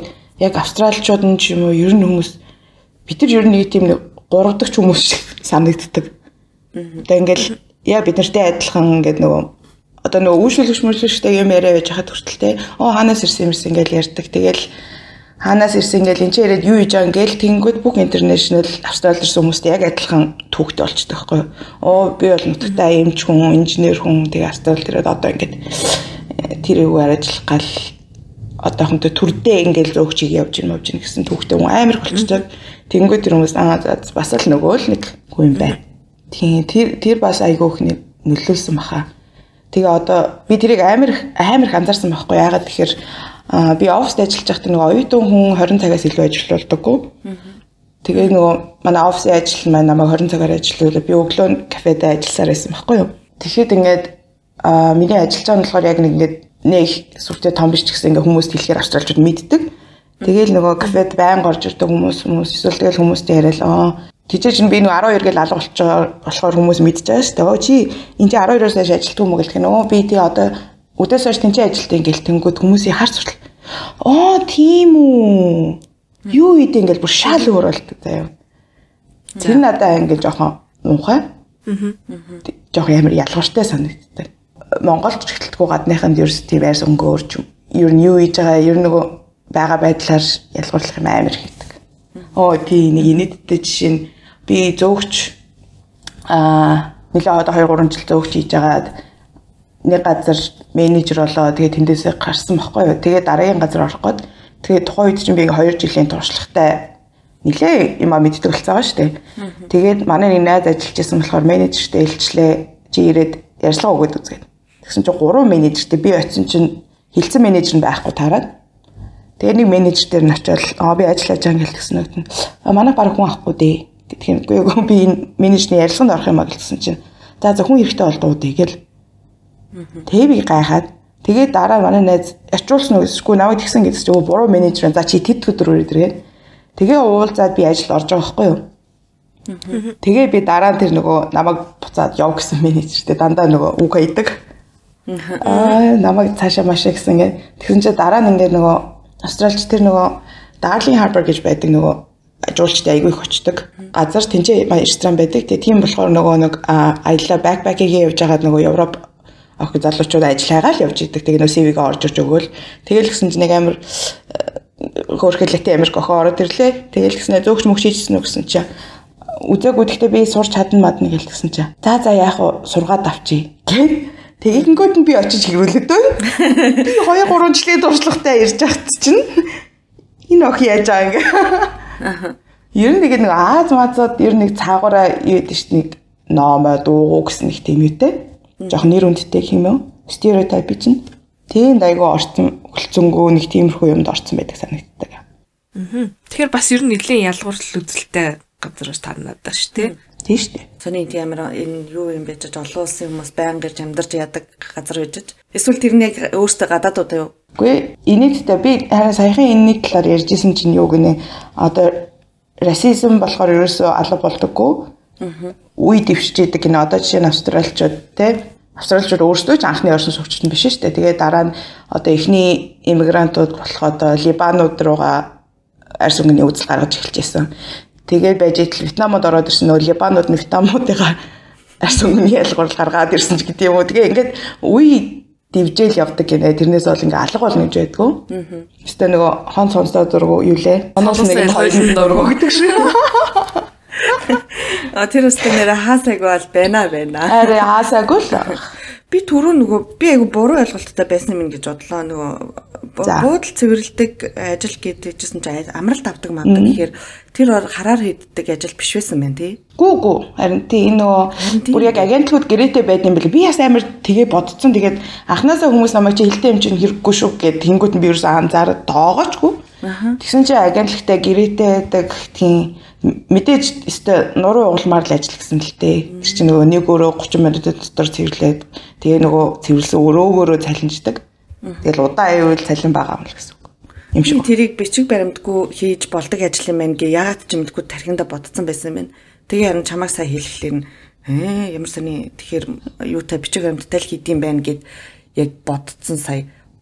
яг австраличууд нь ч юм уу ер нь хүмүүс бид нар ер нь нэг тийм 3 дахь хүмүүс шиг санагддаг. Одоо ингээл бид нартай адилхан ингээд нөгөө одоо нөгөө үйлчлэгч мөрчлөгчтэй юм яриа байж хахад хүртэлтэй хаанаас ирсэн ингээл ярьдаг. Тэгэл хаанаас ирсэн ингээл энэ ч яриад юу хийж байгаа ингээл тэнгүүд бүх интернэшнл австралид ирсэн хүмүүст яг адилхан түүхтэй болчтой байхгүй юу. Би бол нутагтай эмч хүн, инженер хүн тэгээ австралид ирээд одоо ингээд тэр юу ажиллах гал одоохондоо төрдөө ингээл зөөгчийг явж ийн гэсэн түүхтэй хүн амар болчихдог. Тэнгүүд тэр хүмүүс бас л нөгөө л нэг хүн юм байна. Тийм тэр бас айгүйх нөлөөлсөн баха. Тэгээ одоо би тэрийг амар их анзаарсан байхгүй яагаад тэгэхээр би оффист ажиллаж байхдаа нөгөө оюутан хүн 20 цагаас илүү ажиллаулдаггүй. Тэгээ нөгөө манай офисын ажил маань намайг 20 цагаар ажиллуулаад би өглөө кафедээ ажилласаар байсан байхгүй юу. Тэгэхэд ингээд миний ажиллаж байгаа нь болохоор яг нэг ингээд нэг сүртэй том биш ч гэсэн ингээд хүмүүст хэлэхээр австралчууд мэддэг. Тэгээл нөгөө кафед байнга орж ирдэг хүмүүс эсвэл тэгэл хүмүүстэй яриад тийч би нэг 12 гээл алга болчих болохоор хүмүүс мэдчихэж байгаа шүү дээ. Чи энэ 12-оос хойш ажилтдаг юм уу гэлтэх нь би тий одоо өдөөс хойш тэнцээ ажилтдаг ингээл тэнгүүд хүмүүсийн харц хүртэл тийм үү. Юу ийд ингээл бүр шал өөр болтой заяа. Тэр надаа ингээл жоохон муухай. Жоохон ямар ялгартай санагддаг. Монголд ч ихтэлгүй гадныханд ерөөс тийм байрс өнгөөр ч ер нь юу хийж байгаа ер нь нөгөө байгаа байдлаар ялгарлах юм амар хийдэг. Тий нэг инээдтэй жишээ нь би зөөгч нэлээд одоо 2-3 жил зөөгч хийж байгаад нэг газар менежер болоо тэгээ тэндээсээ гарсан байхгүй юу. Тэгээ дараагийн газар орох гээд тэгээ тухайн үед чинь би 2 жилийн туршлагатай нэлээ юм мэддэг болсон байгаа шүү дээ. Тэгээд манай нэг найз ажиллаж байсан болохоор менежертэй илчлээ. Чи ирээд ярьслага өгөөд үзгээд. Тэгсэн чинь 3 менежертэй би очисон чинь хилцэн менежер нь байхгүй таарад. Тэгээ нэг менежер дээр нь очиод би ажиллаж байгаа юм гэсэн үг нь манай баг хүн авахгүй дээ. Тэгэхээр би энэ менежерний ярилцлаганд орох юм а гэсэн чинь за хүн хэрэгтэй болдгоо дээ гэл. Тэгээ би гайхаад тэгээ дараа манай найз ачуулсан уу эсвэл намайг тэгсэн гэсэн чинь буруу менежер за чи тэд өдөр ирээд тэгээ уулзаад би ажилд орж байгаа байхгүй юу. Тэгээ би дараа тэр нөгөө намайг буцаад яв гэсэн менежертэй дандаа нөгөө үг hayдаг. Намайг цаашаа машаа гэсэн ингээд тэгсэн чинь дараа нь ингээд нөгөө австралич тэр нөгөө Darling Harbour гэж байдаг нөгөө ажуулчтай айгүй их очдог газар тэнцээ ресторан байдаг. Тийм болохоор нөгөө нэг аялла backpacking явж байгаад нөгөө Европ охин залуучууд ажиллаагаа л явж идэг. Тэгээ нөгөө CV-гээ орж ирж өгөөл. Тэгэл гисэн чинь нэг амар хөөрхөлтэй Америк охин ороод ирлээ. Тэгэл гиснэ зөөгч мөгч хийжсэн үү гэсэн чинь үзээгүй гэхдээ би сурч чадна мадна гэлтгсэн чинь. За яах вэ сургаад авчий. Тэгэнгүүт нь би очиж хэрүүлээд байна. Би 2-3 жилийн туршлагатай ирж байхад чинь энэ охин яаж байгаа ингээ. Ер нь нэг Аз-мазууд ер нь нэг цаагаараа юу гэдэг чинь нэг номоо дуугуу гэсэн нэг тийм үтэй. Жохон нэр үндтэй юм уу? Стереотип чинь. Тийм айгу орсон хөлцөнгөө нэг тиймэрхүү юмд орсон байдаг санагддаг. Тэгэхээр бас ер нь нэлийн ялгуурлал үзэлтэй газраас таанадаа шүү дээ. Тийм шүү дээ. Сони ямар энэ юу юм байж байгаа олон улсын хүмүүс байнга ирж амьдарч яадаг газар байж. Эсвэл тэр нэг өөртөө гадаадуудаа юу? Үгүй инээдтэй би харин саяхан энэний талаар ярьжсэн чинь юу гинэ одоо расизм болохоор ерөөсөө алга болдоггүй. Үе дэвшиж идэг гинэ одоо жишээ нь австраличууд те австраличууд өөрсдөө ч анхны орчин суугчид биш шүү дээ. Тэгээ дараа нь одоо эхний иммигрантууд болох одоо Либанууд руугаа арьс өнгөний үзэл гаргаж эхэлж байсан. Тэгээд байж итэл Вьетнамд ороод ирсэн нөө Либанууд нь Вьетнамуудыгаа арьс өнгөний ялгуурл гаргаад ирсэн ч гэдэг юм уу. Тэгээ ингээд үе дивжэл явдаг гинэ. Тэрнээс бол ингээ алга болно гэж байдгүй. Гэтэ нөгөө хон сонсоо дургу юу лээ? Оноос нэг хоёрын дургу гэдэг шиг. Тэр өстө нэрэ хаасайг бол байна. Арай хаасайг л. Би түрүү нөгөө би айгу буруу ойлголттой байсан юм гэж бодлоо. Нөгөө буудал цэвэрлдэг ажил гэдэгчсэн чинь амралт авдаг мамдаг гэхээр тэр хараар хийддэг ажил биш байсан байна тий. Гүү. Харин тий энэ нөгөө бүр яг агентлагууд гэрээтэй байд юм бэл би бас амар тэгээ бодцсон. Тэгээд анхнаасаа хүмүүс намайг чи хилтэй юм чинь хэрэггүй шүү гэд тэнгууд нь би ерөөсөө анзаараад доогоочгүй. Тэгсэн чинь агентлагтай гэрээтэй байдаг тийм мэдээж өстө нуруу угламар л ажил гэсэн л дээ. Тэр чинь нөгөө нэг өөрөө 30 минут дотор цэвэрлээд тэгээ нөгөө цэвэрлсэн өрөөгөөрөө цалинждаг. Тэгэл удаан аюул цалин байгаа юм л гэсэн үг. Юм шиг тэрийг бичиг баримтгүй хийж болдог ажил юм байна гэ ягаад ч юм мэдгүй тархинда бодсон байсан юм байна. Тэгээ харин чамайг сайн хэлэхлээр ямар сони тэгэхээр юутай бичиг баримттай л хийдэм байх гэд яг бодцсон сая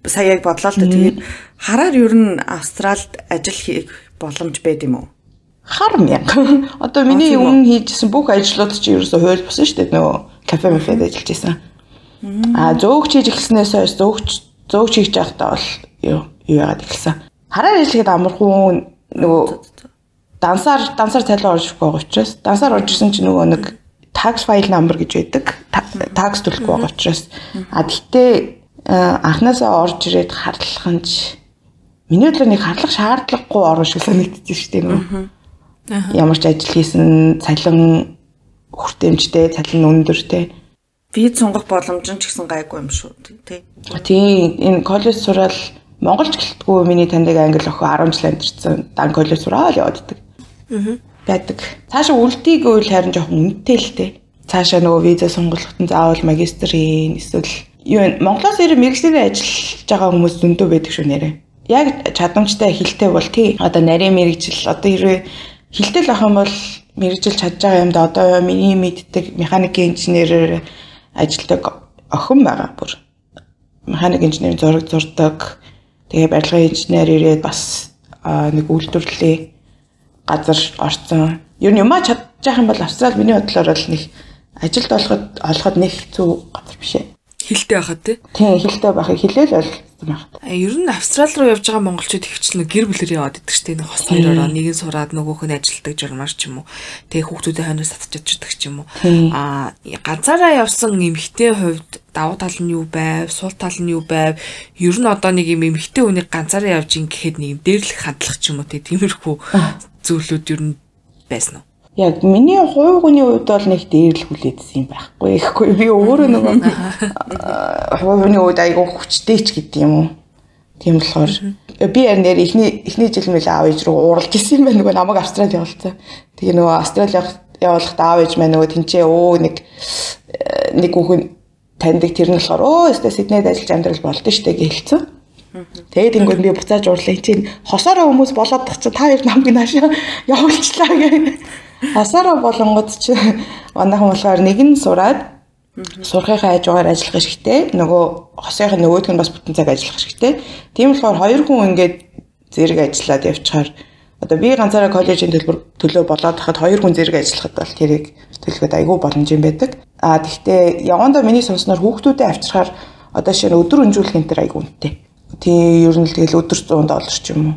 сая яг бодлоо л да. Тэгээд хараар ер нь Австралид ажил хийх боломж байд юм уу? Хар мянга. Одоо миний өмнө хийжсэн бүх ажлууд чи ерөөсөө хууль бусан шүү дээ. Нөгөө кафе мэфэд ажиллаж байсан. Зөөгч хийж эхэлснээс хойш зөөгч хийж байхдаа бол юу яагаад эхэлсэн. Хараар ажиллахад амархан нөгөө дансаар цалин орж ирэхгүй байгаа учраас дансаар орж ирсэн чинь нөгөө нэг tax file number гэж байдаг. Tax төлөхгүй байгаа учраас гэхдээ анхнаасаа орж ирээд харлах нь миний бодлоор нэг харлах шаардлагагүй орно шиг санагдчих шүү дээ нөгөө. Ямар ч ажил хийсэн цалин хүртээмжтэй, цалин өндөртэй. Виз сонгох боломж нь ч гэсэн гайгүй юм шүү тий. Тийм энэ коллеж сураад монголч гэлтгүй миний таньдаг англи охин 10 жил амьдэрсэн дан коллеж сураад яваад идэг. Байдаг. Цаашаа үлдээгүй үйл харин жоохон үнэтэй л дээ. Цаашаа нөгөө виза сонголгоход заавал магистр хийн эсвэл юу Монголоос ирээ мэргэжлэрээ ажиллаж байгаа хүмүүс зөндөө байдаг шүү нэрээ. Яг чадамжтай хилтэй бол тий. Одоо нарийн мэргэжил одоо хэрвээ хилтэй л ах юм бол мэргэжил чадж байгаа юм да одоо миний мэддэг механикийн инженерээр ажилладаг охин байгаа бүр. Механик инженерийн зураг зурдаг. Тэгээ барилгын инженер ирээд бас нэг үйлдвэрлэлийн газар орсон. Ер нь юмаа чадчих юм бол Австрали миний бодлоор бол нэг ажилд олоход нэг хэцүү газар биш ээ. Хилтэй байхад тий. Тийм хилтэй байхыг хилээл ойлгосон байхад. Ер нь Австрали руу явж байгаа монголчууд ихвчлэн гэр бүлэрээ яваад идэг штеп нэг хос хоёроо нэг нь сураад нөгөөх нь ажилтдаг журмаар ч юм уу. Тэгээ хүүхдүүдээ хойноос татчихдаг ч юм уу. Ганцаараа явсан эмэгтэй хувьд давуу тал нь юу байв, сул тал нь юу байв? Ер нь одоо нэг юм эмэгтэй хүнийг ганцаараа явж ин гэхэд нэг юм дээрлэх хандлах ч юм уу тиймэрхүү зүйлүүд ер нь байсан уу? Яг миний хувь хүний хувьд бол нэг дээрлэх хүлээдсэн юм байхгүй. Ихгүй би өөрөө нөгөө хувь хүний хувьд айгүй хүчтэй ч гэдэг юм уу. Тийм болохоор би нэр эхний жил мэл аав ээж рүү ууралж исэн юм байна. Нөгөө намайг Австрали явуулсан. Тэгээ нөгөө Австрали явуулахад аав ээж маань нөгөө тэнцээ нэг хүн таньдаг тэр нь болохоор өстэй Сиднейд ажиллаж амьдрал болдсон шүү дээ гэлцэн. Тэгээд ингүүд би буцааж уурлаа чинь хосоороо хүмүүс болоод тах чи та хоёр намайг наашаа явуулчлаа гэх. Хосоороо болонгод чи манайхан болохоор нэг нь сураад сурахынхаа хажуугаар ажиллах хэрэгтэй. Нөгөө хосынхаа нөгөөдг нь бас бүтэн цаг ажиллах хэрэгтэй. Тийм болохоор хоёр хүн ингээд зэрэг ажиллаад явчихаар одоо би ганцаараа коллежийн төлөө болоод тахад хоёр хүн зэрэг ажиллахад бол тэрийг төлөхөд айгүй боломж юм байдаг. Тэгвэл явандаа миний сонсноор хүүхдүүдэд авчирхаар одоо шинэ өдөр өнжүүлэх энэ төр айгүй үнэтэй. Тийм ер нь л тэгэл өдөр $100 ч юм уу.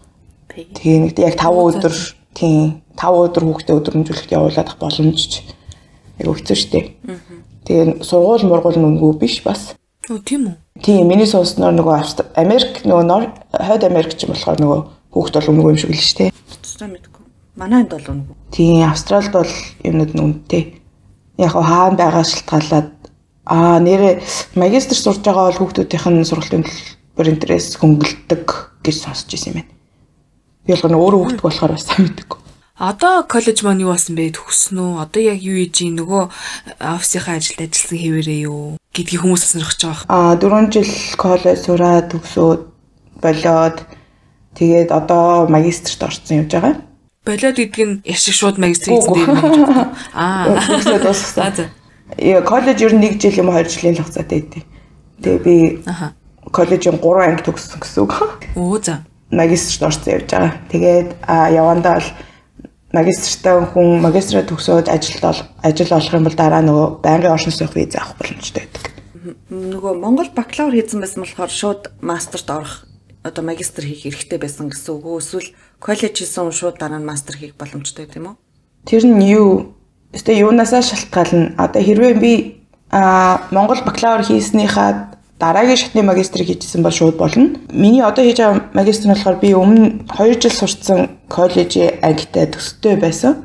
Тэгээ нэг яг 5 өдөр тийм 5 өдөр хүүхдээ өдөр өнжүүлэхэд явуулаад боломжч айгүй хэцүү шттэ. Тэгээ сургууль мургуул нүнгүй биш бас. Тийм үү? Тийм миний сонсноор нөгөө Америк нөгөө хойд Америк ч юм болохоор нөгөө хүүхд бол үнэгүй юм шиг л шттэ. Цэцтэй мэдгүй. Манайд бол үнэгүй. Тийм Австралид бол юмнууд нь үнэтэй. Яг хаана байгаа шалтгаалаад нэрээ магистр сурж байгаа бол хүүхдүүдийнх нь сургалтын төлбөр интерес хөнгөлдөг гэж сонсч ирсэн юм байна. Би бол өөрөө хүүхдг болохоор бас сайн мэдгүй. Одоо коллеж маань юу басан бэ? Төгссөн үү? Одоо яг юу хийж ийн нөгөө офисынхаа ажилд ажилласан хэвээрээ юу гэдгийг хүмүүс сонирхож байгаа. 4 жил коллеж сураад төгсөөд болоод тэгээд одоо магистрт орсон явж байгаа. Болоод гэдэг нь яшиг шууд магистр хийсэн дээр юм байна. Төгсөөд дууссан. Коллеж ер нь 1 жил юм 2 жилийн хугацаатай байдیں۔ Тэгээ би коллежийн 3 анги төгссөн гэсэн үг. За. Магистрт орсон явж байгаа. Тэгээд явандаа бол магистртай хүн магистраа төгсөөд ажил олох юм бол дараа нөгөө байнгын оршин суух виз авах боломжтой байдаг. Нөгөө Монгол бакалавр хийсэн байсан болохоор шууд мастерт орох одоо магистр хийх хэрэгтэй байсан гэсэн үг үү? Эсвэл коллеж хийсэн хүн шууд дараа нь мастер хийх боломжтой тийм үү? Тэр нь юу? Эсвэл юунаасаа шалтгаална. Одоо хэрвээ би Монгол бакалавр хийснийхаа дараагийн шатны магистрийг хийжсэн бол шууд болно. Миний одоо хийж байгаа магистр нь болохоор би өмнө 2 жил сурсан коллежийн ангитай төстэй байсан.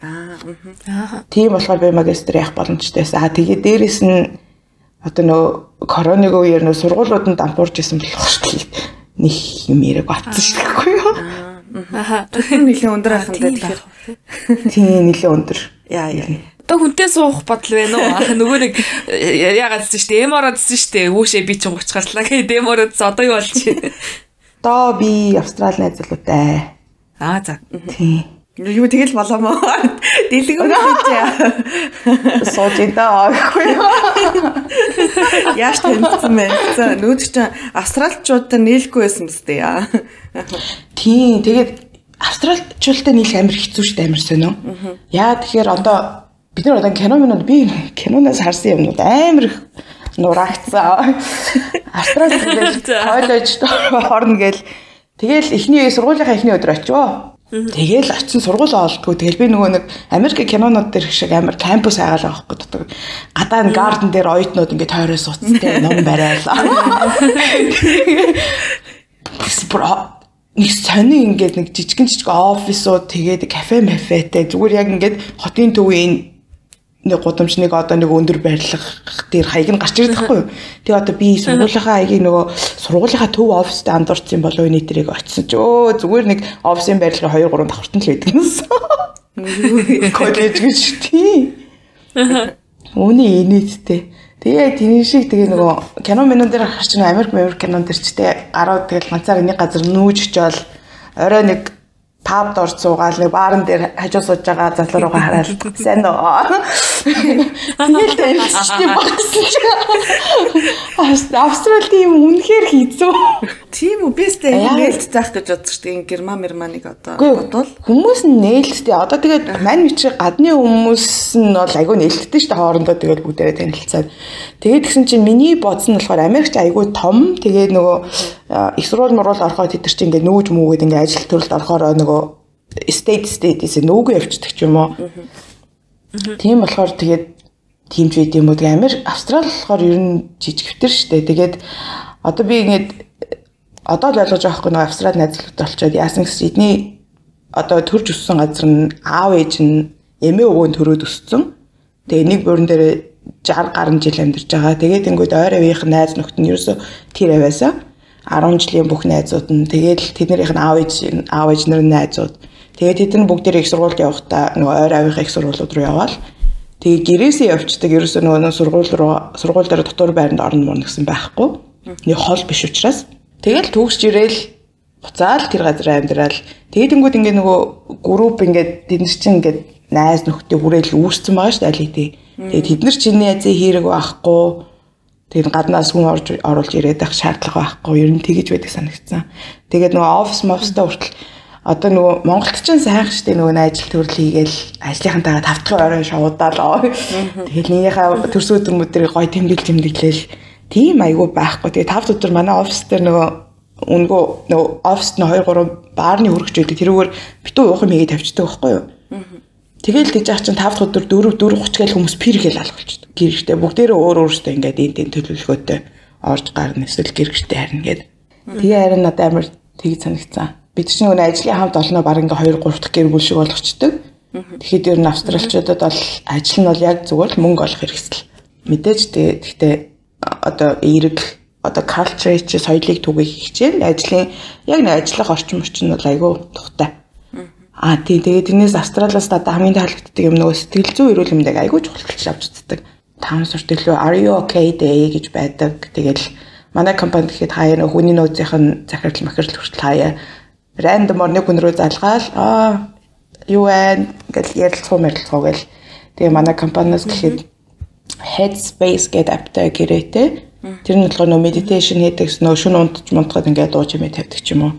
Тийм болохоор би магистр яах боломжтой байсан. Тэгээд дээрэс нь одоо нөө коронавигийн үеэр нөө сургуулиуд нь дампуурж исэн болохоор нэг юм яриг батсан шүү дээ юу? Тэр нэлээд өндөр ахын дээр тэгэхээр. Тийм нэлээд өндөр. Яа. Одоо хүнтэй суух бодол байна уу? Нөгөө нэг яагаад гэсэн шүү дээ. Эмородсэн шүү дээ. Үүшээ би ч 30 гартлаа гэдэг эмородс одоо юу болж байна? Одоо би Австрали найзлуутай. За. Тийм. Юу тэгэл болоо. Дэлгүүр хийж сууж идаа гэхгүй юу. Яаж тэмцсэн бэ? Нүүд чинь австралчуудад нийлэхгүй байсан мэт яа. Тийм тэгээд австралчуудад нийлэх амар хэцүү шүү дээ амар сонио. Яа тэгэхээр одоо бид нар одоо кинонууд би киноноос харсан юмнууд амар их нураагцсан. Австралид коллеж хорно гээл тэгэл сургуулийнхаа эхний өдөр очивоо. Тэгэл очсон сургуулаа олдгоо. Тэгэл би нөгөө нэг Америк кинонууд дээр шиг амар кампус айгаалаа байхгүй дутдаг. Гадаа нь гарден дээр оюутнууд ингээд тойроо суудсан ном бариалаа. Нэг сони ингээд нэг жижиг офисууд тэгээд кафе мафетэй зүгээр яг ингээд хотын төвийн нэг гудамжныг одоо нэг өндөр байрлах дээр хаяг нь гарч ирдэг байхгүй юу. Тэгээ одоо би сургуулийнхаа хаягийг нөгөө сургуулийнхаа төв оффист андуурсан болов нийтрийг очсон ч зүгээр нэг офисын байрлалын 2 3 давхартан л байдаг юмсан. Коллеж гэж тий. Үүний инээдтэй. Тэгээ тийм шиг тэгээ нөгөө кино минут дээр харч нэг Америк кинон дээр ч тий гараад тэгэл ганцаар нэг газар нүүж очиод орой нэг тав дор суугаал нэг баарын дээр хажуу сууж байгаа залуу руугаа хараад сайн уу. Тэгэл тайлбарчтай багтсан чи. Австрал тийм үнэхээр хийцүү. Тийм үү бистэ нээлт заах гэж бодсон шүү дээ. Германыг одоо бодвол хүмүүс нь нээлттэй. Одоо тэгээд мань мичиг гадны хүмүүс нь бол айгүй нээлттэй шүү дээ хоорондоо тэгээд бүгдээрээ танилцаад. Тэгээд гисэн чинь миний бодсон нь болохоор Америкч айгүй том. Тэгээд нөгөө их сурвал орохоо тэд нар чинь ингээд нүүж мүүгээд ингээд ажил төрөлд орохоор нөгөө state-ээс нүүгөө явчихдаг ч юм уу. Тийм болохоор тэгээд тиймж байд юм уу. Тэгээд Америк Австрал болохоор ер нь жижиг хвтэр шүү дээ. Тэгээд одоо би ингээд одоо л ойлгож байгаа хгүй нэг Австрал найзлалт болчиход яасан гэсэн эдний одоо төрж өссөн газар нь аав ээж нь эмээ өвгөнд төрөөд өссөн. Тэгээ нэг бүрэн дээр 60 гаруй жил амьдарч байгаа. Тэгээд ингээд ойр авийнх найз нөхд нь ерөөсө тэр аваасаа 10 жилийн бүх найзууд нь тэгээд тэднэрийнх нь аав ээж нарын найзууд. Тэгээд тэд нар бүгд их сургуульд явахдаа нөгөө ойр авийнхаа их сургуулиуд руу яваал. Тэгээд гэрээсээ явчихдаг ерөөсөө нөгөө сургууль дээр дотор байранд орно мөн гэсэн байхгүй. Нэг хол биш учраас. Тэгэл төгсж ирээл буцаал тэр газар амьдрал. Тэгээд ингүүд ингээ нөгөө групп ингээ тэд нар чинь ингээ найз нөхдөд хүрээл үүссэн байгаа шүү дээ аль хэдий. Тэгээд тэд нар чиний язын хэрэг байхгүй. Тэгээд гаднаас хүн оруулж ирээд байх шаардлага байхгүй. Ер нь тэгэж байдаг санагдсан. Тэгээд нөгөө офис мовстой хүртэл одоо нөгөө Монголд ч сайхан штэ нөгөө ажил төрөл хийгээл ажлынхантайгаа 5 дахь орой шавуудаал. Тэгээд нэгнийхээ төрсөн өдрмөдрийг гой тэмдэглээл тийм айгүй байхгүй. Тэгээд 5 өдөр манай офис дээр нөгөө офист нь 2 3 баарны хөргөж байдаг. Тэрүүгээр битүү уух юм ийгээ тавьчихдаг байхгүй юу? Тэгэл тийж ах чинь 5 дахь өдөр 4:30 гээл хүмүүс пиргээл алгуулчихдаг. Гэрэгтэй бүгдээрээ өөрөөсөө ингээд энэ төлөвлөгөөтэй орж гарна эсвэл гэрэгтэй харна гээд. Тэгээ харин надад амар тийг санагцсан. Бид чинь нөгөө ажлын хамт олноо баг ингээ 2 3 дахь гэр бүл шиг болгочдөг. Тэгэхэд ер нь австралчуудад бол ажил нь бол яг зүгээр л мөнгө олох хэрэгсэл. Мэдээж тэгтээ одоо эерэг одоо culture чи соёлыг түгээх хичээл ажлын яг нэг ажиллах орчин нь бол айгүй тухтай. Тэгээд тэрнээс Австралиас одоо хамгийн таалагддаг юм нөгөө сэтгэл зүйн эрүүл мэндийг айгүй чухалчилж авч үздэг. 5 сар төлөө Are you okay day гэж байдаг. Тэгэл манай компанид гэхэд хаяа хүний нөөцийнх нь захирал махирал хүртэл хаяа рандомор нэг хүн рүү залгаал юу вэ гэж ярилцсан гэл. Тэгээ манай компаниас гэхэд Headspace гэдэг аптай гэрээтэй. Тэр нь болохоор нөө meditation хийдэг нөө шөнө унтж мунтахад ингээд дуу чимээ тавьдаг ч юм уу.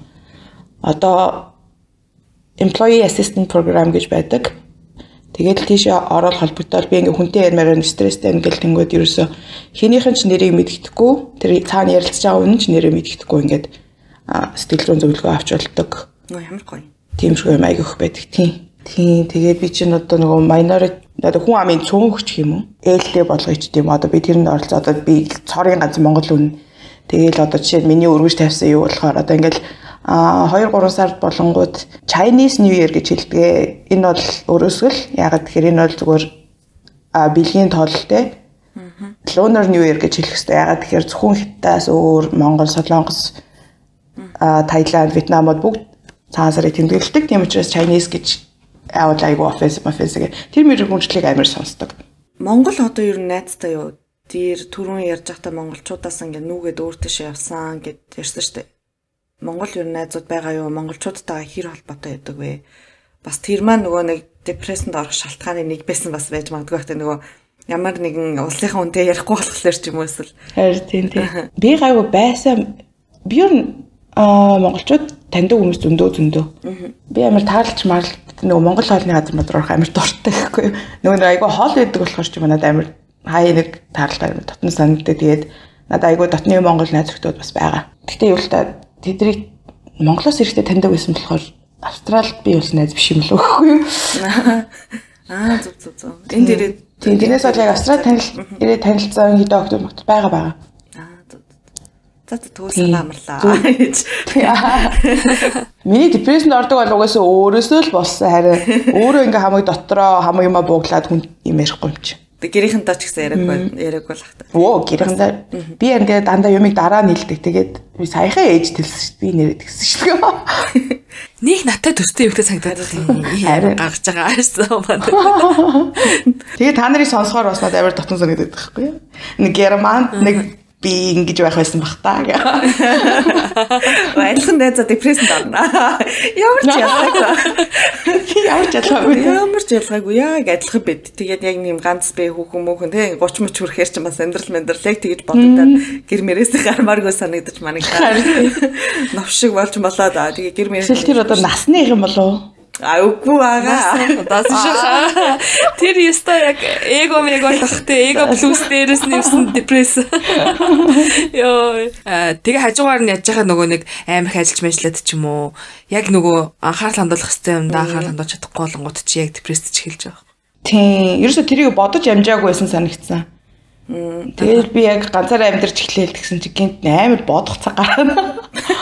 Одоо employee assistant program гэж байдаг. Тэгээд тийшээ ороод холбогдоод би ингээ хүнтэй ярмаар стресстэй ингээл тэнгууд ерөөсө хинийхэн ч нэрийг мэддэхгүй тэр цаана ярилцж байгаа үнэн ч нэрийг мэддэхгүй ингээд сэтгэл зүйн зөвлөгөө авч болдог. Ямар гоё. Тийм шиг юм айгүйх байдаг тийм. Тэгээд би чинь одоо нөгөө minority одоо хүн амын цөөн өгч юм уу? Ээлтэй болгоё ч тийм одоо би тэрэнд оролцоод одоо би цорын ганц Монгол үн. Тэгээл одоо жишээ миний өргөж тавьсан юу болохоор одоо ингээл 2-3 сард болонгууд Chinese New Year гэж хэлдэг. Энэ бол өрөөсгөл ягаад гэхээр энэ бол зүгээр бэлгийн тоолтой. Lunar New Year гэж хэлэх хэрэгтэй. Ягаад гэхээр зөвхөн Хятадаас өөр Монгол, Солонгос, Таиланд, Вьетнамд бүгд цагаан сарыг тэмдэглэдэг. Тийм учраас Chinese гэж аваад айгу offensive гэх тэр мөрөг хүнчлэг амар сонсдог. Монгол одоо ер нь найзтай юу? Тэр түрүүн ярьж байхдаа монголчуудаас ингээ нүгэд өөртөө явсан гэд ярьсан шүү дээ. Монгол ер нь найзууд байгаа юу? Монголчуудтайгаа хэр холбоотой байдаг вэ? бас тэр маань нөгөө нэг депрессэнд орох шалтгааны нэг байсан бас байж магадгүй гэхдээ нөгөө ямар нэгэн улсынхаа үнтэй ярихгүй болохоор ч юм уу эсвэл харин тийм. Би гайгүй байсан. Би юу монголчууд таньдаг хүмүүс зөндөө. Би амар таарлж марлт нөгөө монгол хоолны газар бодрох амар дуртай гэхгүй. Нөгөө айгүй хоол байдаг болохоор ч юм надад амар хай нэг таарлаа амар дотн санагддаг. Тэгээд надад айгүй дотны монгол найз нөхдөд бас байгаа. Гэхдээ юу л та тэднийг Монголоос ирэхдээ таньдаг байсан болохоор Австралид би бас найз биш юм л үгүй юу? Зүг. Энд ирээд тиймээс бол яг Австралид танилцсан хэдэн октод байгаа. За төгөөсөө амарлаа. Миний депрессэнд ордог бол угаасаа өөрөөсөө л болсон. Харин өөрөө ингээ хамаг дотроо хамаг юма бууглаад хүн юм ярихгүй юм чи. Гэрийнхэнтэй ч гэсэн яриаггүй л хата. Гэрийнхэнтэй би ингээ дандаа юмыг дараа нийлдэг. Тэгээд би саяхан ээж төлсөн шүү дээ. Би нэрээ тэгсэн шүү дээ. Нэг наттай төстэй юмтай санагдаад байна. Гаргаж байгаа аашсан байна. Тэгээд та нарыг сонсохоор бас надад амар дотн санагдаад байхгүй юу? Нэг герман нэг би ингэж байх байсан бах та гэх. Адилхан найзаа депрессэнд орно. Ямар ч ялгаагүй яг адилхан байд. Тэгээд яг нэм ганц бэ хүүхэн тэг 30 мөч хүрэхээр ч бас амьдрал яг тэгэж бодогдаад гэр мэрээсээ гармааргүй санагдаж манайхаа. Новшиг болж болоо да. Тэгээд гэр мэрээс тэр одоо насны юм болов? Үгүй байгаа. Тэр ёстой яг эго болохтэй эго плюс дээрээс нэвсэн депресс. Тэгээ хажуугаар нь яаж байгаа нөгөө нэг амар их ажиллаж мэжлээд ч юм уу. Яг нөгөө анхаарал хандуулах хэрэгтэй юм да анхаарал хандуулж чадахгүй болонгууд чи яг депрессд ч эхэлж байгаа. Тийм. Ерөөсө тэрийг бодож амжаагүй байсан санагдсан. Тэгээд би яг ганцаараа амьдарч эхлээл гэсэн чи гинт амар бодох цаг гарна.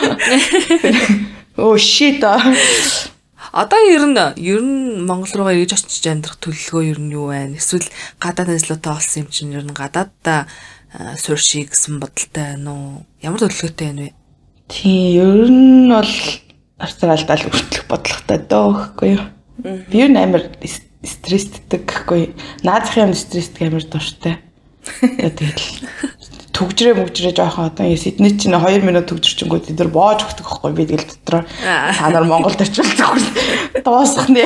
Oh shit. Одоо ер нь Монгол руугаа ирж очиж амьдрах төлөвлөгөө ер нь юу вэ? Эсвэл гадаад ажлуудаа олсон юм чинь ер нь гадааддаа сууршиг гэсэн бодолтой байна уу? Ямар төлөвлөгөөтэй байна вэ? Тийм, ер нь бол Австралидаа л хүртэлх бодлоготой дөө гэхгүй юу? Би ер нь амар стресстэй гэхгүй. Наазахын стресстэй амар дуртай. Тэгээд төгжрээ жоохон одоо Сидней чинь 2 минут төгжирчингүүд эдгээр боож өгдөг байхгүй би тэгэл дотроо та нар Монголд очивол зөвхөн дуусах нэ.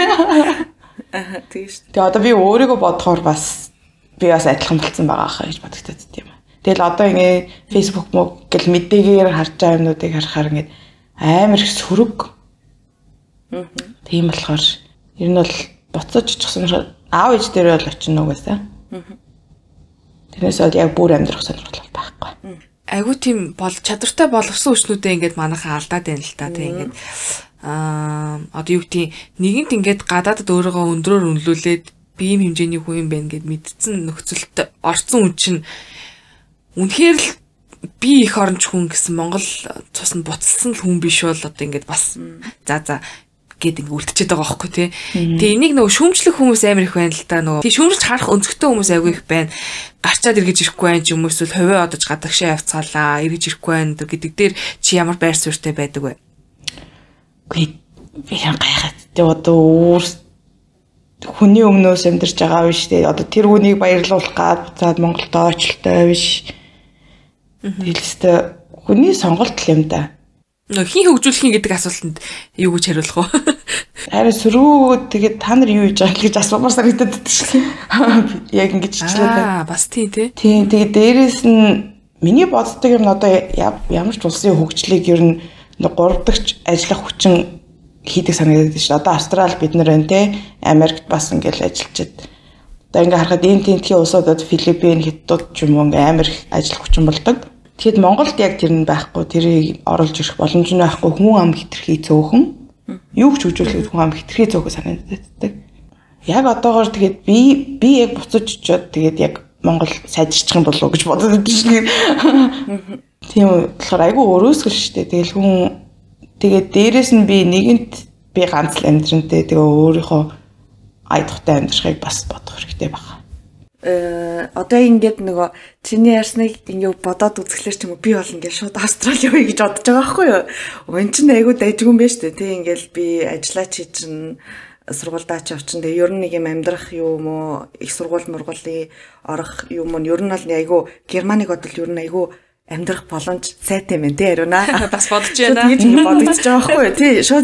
Тийм шүү. Тэгээ одоо би өөрийгөө бодохоор бас би бас адилхан болсон байгаа хаа гэж бодогдод тийм. Тэгэл одоо ингээ Facebook мөн гэл мэдээгээр харж байгаа юмнуудыг харахаар ингээ амар их сөрөг. Тийм болохоор ер нь бол буцаж очихсан аав ээж дээр бол очих нүгээсээ. Тэрнээс бол яг бүр амьдрах сонирхол байхгүй. Айгуу тийм чадвартай боловсон хүчнүүдээ ингээд манайхан алдаад байна л та тийм ингээд одоо юу гэдэг нэгэнт ингээд гадаадд өөрийгөө өндрөөр үнэлүүлээд биеийн хэмжээний хүн юм байна гэд мэдсэн нөхцөлд орцсон хүн чинь үнэхээр л би их оронч хүн гэсэн Монгол цуснд буцалсан л хүн биш бол одоо ингээд бас за гээд ингээ үлдчихэд байгаа байхгүй тий. Тэгээ энийг нөгөө шүүмжлэх хүмүүс амар их байна л да нөгөө. Тий шүүмжлж харах өнцгтэй хүмүүс айгүй их байна. Гарчаад эргэж ирэхгүй байх юм эсвэл хувиа одож гадагшаа явцгаалаа эргэж ирэхгүй байна гэдэг дээр чи ямар байр суурьтай байдаг вэ? Үгүй би гайхаад тий одоо хүний өмнөөс амьдарч байгаа биш тий. Одоо тэр хүнийг баярлуулах гад буцаад Монголд очлоо биш. Дэлгэстэй хүний сонголт л юм да. Хин хөгжүүлэх гэдэг асуултанд юу гэж хариулах вэ? Арай сөрөг тэгээд та нар юу хийж байгаа гэж асуумаар санагдаад байдаг шүү. Яг ингэж ичлээ. Бас тийм тий. Тийм тэгээд дээрэс нь миний боддог юм одоо ямар ч улсын хөгжлийг ер нь 3 дахь ажиллах хүчин хийдэг санагдаад байна шүү. Одоо Австрали бид нар байна те. Америкт бас ингээл ажиллажээд. Одоо ингээ харахад энэ тентхийн улсуудад Филиппин, Хятад ч юм уу ингээ амар их ажиллах хүчин болдог. Тэгэхэд Монголд яг тэр нь байхгүй тэрийг оруулж ирэх боломж нь байхгүй хүн ам хитрхий цөөхөн юу ч хөгжүүлэх хүн ам хитрхий цөөхөн санагддаг. Яг одоогоор тэгээд би яг буцаж очиод тэгээд яг Монгол сайжирчих юм болов уу гэж бодоод байдаг шүү. Тийм болохоор айгүй өрөөсгөл шүү дээ. Тэгэл хүн тэгээд дээрэс нь би нэгэнт би ганц л амьдрантэй тэгээ өөрийнхөө айдахтай амьдрахыг бас бодох хэрэгтэй байна. Одоо ингээд нөгөө чиний ярьсныг ингээд бодоод үзэхлээр ч юм уу би бол ингээд шууд Австрали явъя гэж бодож байгаа байхгүй юу? Өн чинь айгүй дайжгүй юм байна шүү дээ. Тэг ингээд би ажиллаа чи чинь сургуульдаа ч явчин. Тэгээ ер нь нэг юм амьдрах юм уу? Их сургууль мургуулын орох юм уу? Ер нь бол айгүй Германыг бодвол ер нь айгүй амьдрах боломж сайтай юм тий ариуна. Бас бодож байна. Тэгж ингээд бодогдож байгаа байхгүй юу? Тий шууд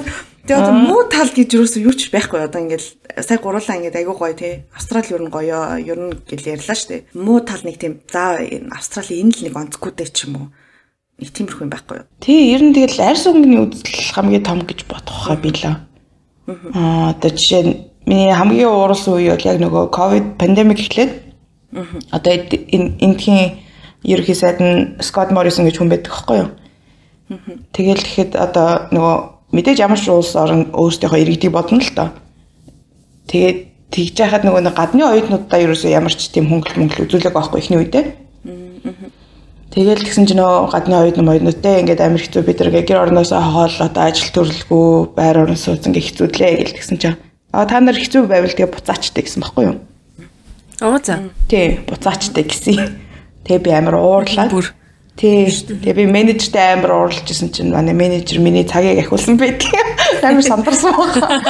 Тэгээ одоо муу тал гэж юусэн юу ч байхгүй одоо ингээл сая гурлаа ингээд айгуу гоё тий. Австрали ер нь гоё, ер нь гэл ярьлаа штэ. Муу тал нэг тийм за Австрали энэ л нэг онцгүйтэй ч юм уу. Нэг тиймэрхүү юм байхгүй юу? Тий, ер нь тэгэл арьс өнгөний үзэл хамгийн том гэж бодох хаа билээ. Одоо жишээ нь миний хамгийн уурсан үе бол яг нөгөө ковид пандемик эхлээд одоо эндхийн ерөнхий сайд нь Scott Morrison гэж хүн байдаг байхгүй юу? Тэгэл тэгэхэд одоо нөгөө мэдээж ямар ч улс орн өөрсдийнхөө иргэдийг бодно л доо. Тэгээд тэгж яхад нөгөө гадны оюутнуудаа ерөөсөө ямар ч тийм хөнгөл үзүүлэг байхгүй ихний үедээ. Тэгэл тэгсэн чинь нөө гадны оюутнуудтай ингээд амир хэцүү бид нар гэр орноосоо хоол одоо ажил төрлөхгүй байр орон сууц ингээд хэцүүдлээ гэл тэгсэн чинь та нар хэцүү байвал тэгээ буцаачтай гэсэн баггүй юу? За. Тий, буцаачтай гэсэн. Тэгээ би амир уурлаа. Тий. Тэгээ би менежертэй амир уурлаж исэн чинь манай менежер миний цагийг ахиулсан байдаг. Амир сандарсан байна.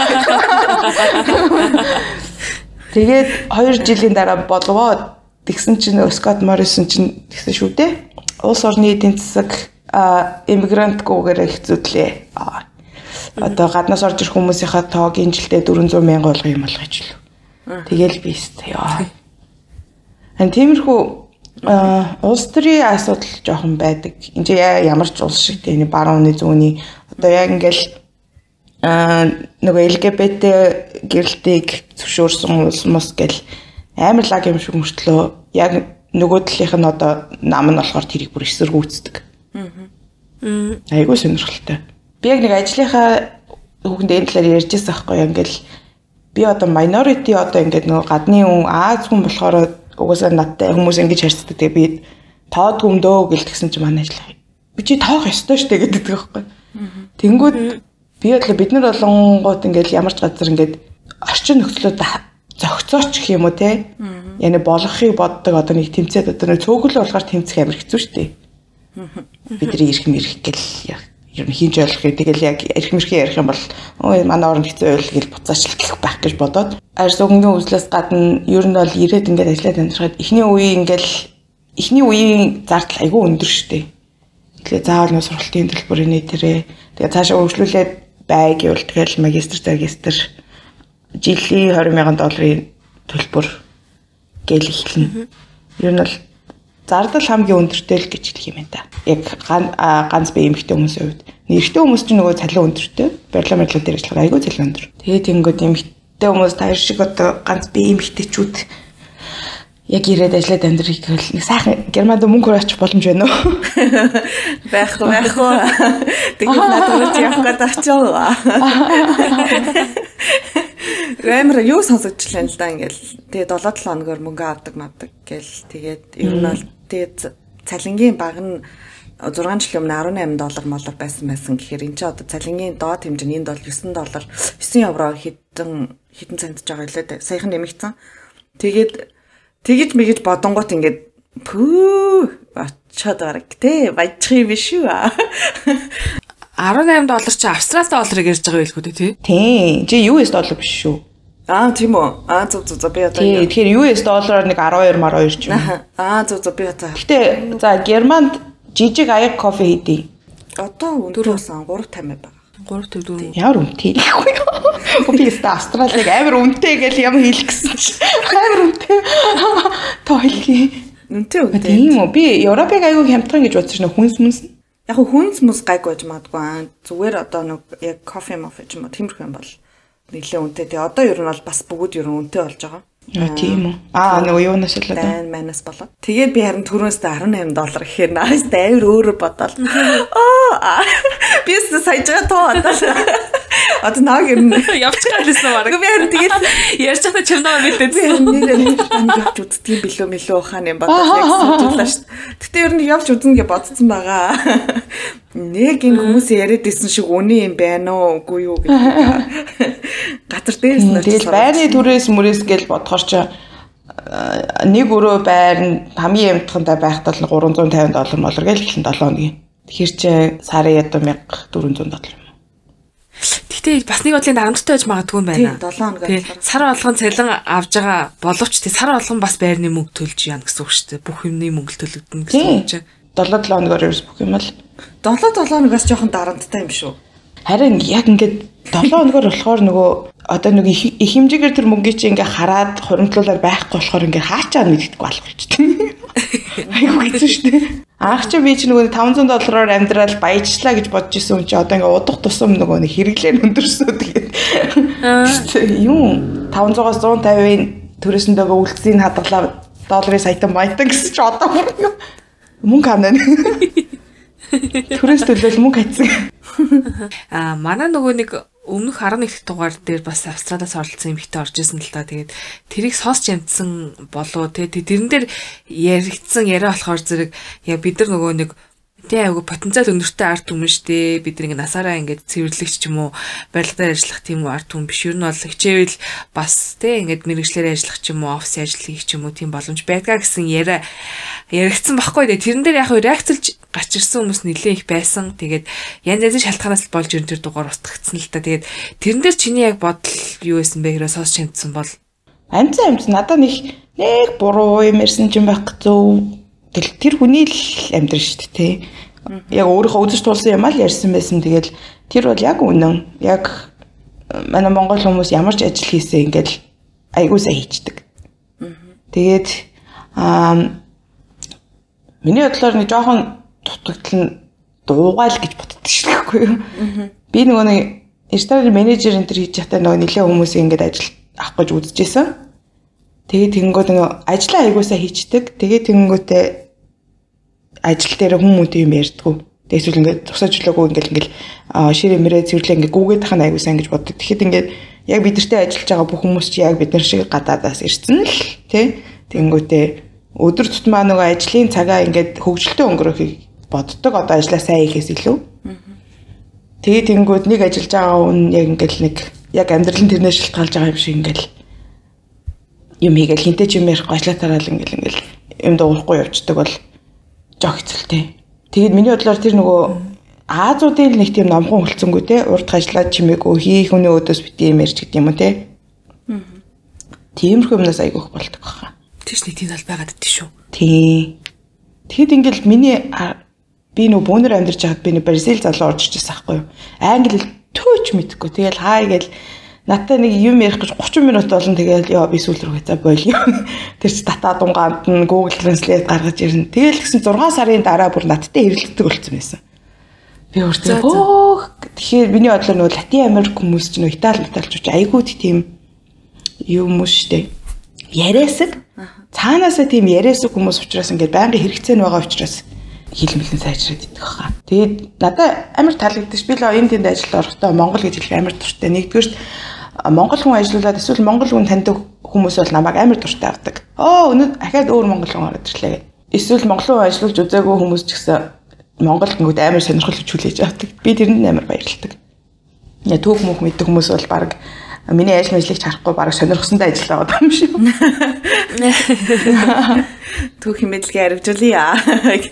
Тэгээд 2 жилийн дараа болвоо тэгсэн чинь Scott Morrison чинь тэгсэн шүү дээ. Улс орны эдийн засаг иммигрантгүйгээр хэцүүдлээ. Одоо гаднаас орж ирэх хүмүүсийнхаа тоог энэ жилдээ 400,000 болгох юм болгож илүү. Тэгэл би яа. Тиймэрхүү улс төрийн асуудал жоохон байдаг. Энд ямар ч улс шиг тийм барууны зүүнний одоо яг ингээл нөгөө LGBT гэрэлтийг зөвшөөрсөн улс мос гэл амар лаг юм шиг мөртлөө яг нөгөө талынх нь одоо нам нь болохоор тэрийг бүр эсэргүүцдэг. Айгуу сонирхолтой. Би яг нэг ажлынхаа хүүхэнд энэ талаар ярьж байсан байхгүй ингээл би одоо minority одоо ингээд нөгөө гадны хүн Аз хүн болохоор угаасаа надтай хүмүүс ингэж харьцдаг. Тэгээ би тоод гүмдөө гэл тэгсэн чинь манай ажлаа. Би чи тоох ёстой штэ гэдэг байхгүй. Тэнгүүд би бодлоо бид нар болонгууд ингээд ямар ч газар ингээд орчин нөхцлөд зөгцөөч гэх юм уу те. Яны болохыг боддог одоо нэг тэмцээд одоо нэг цөөхөл болохоор тэмцэх амар хэцүү шүү дээ. Бидний ирэх мэрх гэл ер нь хийж ойлгохыг тэгэл яг ирэх мэрхээ ярих юм бол манай орнд хэцүү байл гэл буцаачлах байх гэж бодоод арьс өнгөний үзлээс гадна ер нь бол ирээд ингээд ажиллаад амьдрахад эхний үеийн зардал айгүй өндөр шүү дээ. Тэгэхээр заавал нэг сургалтын төлбөрийн нэтэрээ тэгээ цаашаа хөгжлүүлээд бай гэвэл тэгэл магистр жилийн $20,000 төлбөр гэл эхэлнэ. Ер нь бол зардал хамгийн өндөртэй л гэж хэлэх юм байна. Яг ганц бие эмэгтэй хүмүүсийн хувьд. Эрэгтэй хүмүүс ч нөгөө цалин өндөртэй. Барилга дээр ажиллах айгүй цалин өндөр. Тэгээд тэнгүүд эмэгтэй хүмүүс таар шиг одоо ганц бие эмэгтэйчүүд яг ирээд ажиллаад амьдрахыг хэл нэг сайхан Германд мөнгө хөрөөч боломж байна уу? Байхгүй. Тэгээд надад явах гэдэг очоо. Гэмэр юу сонсогдчихлаа л да ингээл тэгээд 7-7 хоногор мөнгө авдаг мавдаг гэл тэгээд ер нь бол тэгээд цалингийн баг нь 6 жилийн өмнө $18 байсан гэхээр энэ ч одоо цалингийн доод хэмжээ нь энд бол $9 €9 хэдэн центж байгаа лээ саяхан нэмэгдсэн. Тэгээд тэгэж мэгэж бодонгууд ингээд очоод байгаа гэх баячих юм биш үү? $18 чи Австрали долларыг ярьж байгаа байлгүй тий? Тий. Чи US доллар биш шүү. Тийм үү. Зөв би одоо. Тий. Тэгэхээр US доллараар нэг 12 ч юм. Зөв би одоо. Гэтэ за Германд жижиг аяг кофе хийдий. Одоо өндөрөөсөн 350 байгаа. 354. Ямар үнэтэй ихгүй юу? Би өөртөө Австралиг амар үнэтэй гэж юм хэлэх гэсэн чи. Амар үнэтэй. Тойлгий. Үнэтэй. Тийм үү. Би Европыг аягүй хямдхан гэж бодсон шнэ хүнс мүнс. Яг хүнс мус гайгүй байж магадгүй. Зүгээр одоо нэг яг кофе ч юм уу тиймэрхүү юм бол нэлээд үнэтэй. Тэгээ одоо ер нь бол бас бүгд ер нь үнэтэй болж байгаа. Тийм үү. Нөгөө юунаас л одоо. Манаас болоод. Тэгээд би харин түрүүнсээ $18 гэхээр наастаа амар өөрөөр бодоод. Бис сайжгаа тоо одоо. Одоо наг юм явчихсан баг. Би харин тэгээд ярьж байгаа чимнаа мэдээсэн. Нэг явж үздэг юм билүү ухаан юм бодож яг сонирхлаа шүү. Гэтэ ер нь явж үзнэ гэж бодсон байгаа. Нэг энэ хүмүүс яриад исэн шиг үний юм байна уу үгүй юу гэдэг. Гатар дээрс нь тэгэл байрны түрээс мөрөөс гэж бодохоор ч нэг өрөө байр нь хамгийн ямтхантай байхад бол $350 гэж эхлэн 7 хоногийн. Тэгэхээр чи сарын ядуу $1400 юм. Гэхдээ бас нэг бодлын дарамттай байж магадгүй юм байна. 7 хоног. Сар болгон цалин авж байгаа боловч тий сар болгон бас байрны мөнгө төлж яана гэсэн үг шүү дээ. Бүх юмны мөнгө төлөгдөн гэсэн үг чинь. 7 хоногор ерөөс бүх юм л 7 хоногоос жоохон дарамттай юм шүү. Харин яг ингээд 7 хоногор болохоор нөгөө одоо нэг их хэмжээгээр тэр мөнгөийг чи ингээ хараад хуримтлуулаад байхгүй болохоор ингээ хаачаа мэддэггүй болох болчихсон. Айгуу хэцүү шүү дээ. Анх чи би чи нөгөө $500 амьдрал баяжчлаа гэж бодож исэн юм чи одоо ингээ удах тусам нөгөө нэг хэрэглээ өндөрсөө тэгээд юм 500-аас 150-ын төрөсөндөө үлдсийн хадгалаа долларын саятан баятан гэсэн чи одоо мөнгө ханаа. Төрөөс төлөөл мөнгө хайцсан. Манай нөгөө нэг өмнөх 11 дугаар дээр бас Австралиас оролцсон эмэгтэй орж исэн л та. Тэгээд тэрийг сонсч амтсан болоо тэ тэрэн дээр яригдсан яриа болохоор зэрэг яг бид нар нөгөө нэг тийм айгу потенциал өнөртэй арт түмэн штэ бид нэг насаараа ингээд цэвэрлэгч ч юм уу барилгаар ажиллах тийм арт түмэн биш ер нь бол хичээвэл бас тийм ингээд мэрэгчлэр ажиллах ч юм уу офис ажил хийх ч юм уу тийм боломж байдгаа гэсэн яриа яригдсан баггүй дээ тэрэн дээр яг реакцэлж гарч ирсэн хүмүүс нэлээд их байсан тэгээд янз янзын шалтгаанаас болж ер нь тэр дугаар устгагдсан л та тэгээд тэрэн дээр чиний яг бодол юу байсан бэ хэрэг сонсч амтсан бол амц надад нэг буруу юм ярьсан ч юм байх зөв тэр хүний л амьдрал шүү дээ тий. Яг өөрийнхөө үзэж тулсан юм аа л ярьсан байсан. Тэгэл тэр бол яг үнэн. Яг манай монгол хүмүүс ямар ч ажил хийсээ ингээл айгуу сайн хийчдэг. Тэгээд миний бодлоор нэг жоохон дутагдал нь дуугаал гэж боддог шүү дээ юу. Би нөгөө нэг ресторан менежер энэ төр хийж байхдаа нөгөө нэлээ хүмүүс ингээд ажил авах гэж үзэжсэн. Тэгээд тэнгүүд нөгөө ажлаа айгуусаа хийчдэг. Тэгээд тэнгүүтээ ажил дээр хүмүүс юм ярьдгүү. Тэгээд эсвэл ингээд тусаж өглөөгөө ингээд ширээ мэрээ цэвэрлээ ингээд гүгээд тахна айгуусаа ингэж боддог. Тэгэхэд ингээд яг бидэртэй ажиллаж байгаа бүх хүмүүс чи яг бид нар шиг гадаадаас ирсэн л тий. Тэнгүүтээ өдөр тутмаа нөгөө ажлын цагаа ингээд хөгжилтэй өнгөрөхийг боддог. Одоо ажлаа сайн хийхээс илүү. Тэгээд тэнгүүд нэг ажиллаж байгаа хүн яг ингээд нэг яг амьдрал нь тэрнээс шалтгаалж байгаа юм шиг ингээд юм хийгээл хинтээ ч юм ярихгүй ажиллаа тараал ингээл юм дуурахгүй явждаг бол жоо хэцэлтэй. Тэгээд миний бодлоор тэр нөгөө Аазуудын нэг тийм номхон хөлцөнгөө те урд ажиллаад чимээгүй хийх хүний өдөөс бити юм ярьж гэдэг юм уу те. Тиймэрхүү юмнаас айгүйх болдог баха. Тийш нэг тийм тал байгаад дий шүү. Тий. Тэгэхэд ингээл би нөгөө бөөнөр амьдарч байгаад би нэг Бразил залуу орж ирчихсэн байхгүй юу. Англи хэл төөч мэдэхгүй. Тэгэл хай гээл надтай нэг юм ярих гэж 30 минут болно тэгэл яа би сүүл рүү хэцээ болё. Тэр чи дата дунганд нь Google Translate гаргаж ирнэ. Тэгэл гэсэн 6 сарын дараа бүр надтай хэрэлддэг болсон байсан. Би өөртөө тэгэхээр миний бодлоор нөгөө Латин Америк хүмүүс ч нөгөө Италич айгууд тийм юм уу штэ. Яриасаг цаанаасаа тийм яриасаг хүмүүс учраас ингээд байнгын хэрэгцээ нь байгаа учраас хилмэлэн сайжраад идэх хаа. Тэгээд надад амар таалагдчих. Би л энэ тэнд ажилд орохдоо Монгол гэж хэлэх амар дуртай. Нэгдүгээр Монгол хүн ажиллуулад эсвэл Монгол хүн таньдаг хүмүүс бол намайг амар дуртай авдаг. Өнөө ахаад өөр Монгол хүн ороод ирлээ. Эсвэл Монгол хүн ажиллуулж үзээгүй хүмүүс ч гэсэн Монгол хүмүүс амар сонирхол хүлээж авдаг. Би тэрэнд амар баярлдаг. Яа түүх мөх мэддэг хүмүүс бол баг миний ажил мэжлэгч харахгүй баг сонирхсондоо ажиллаа байгаа юм шиг. Түүх мэдлэгээ арвжуулъя.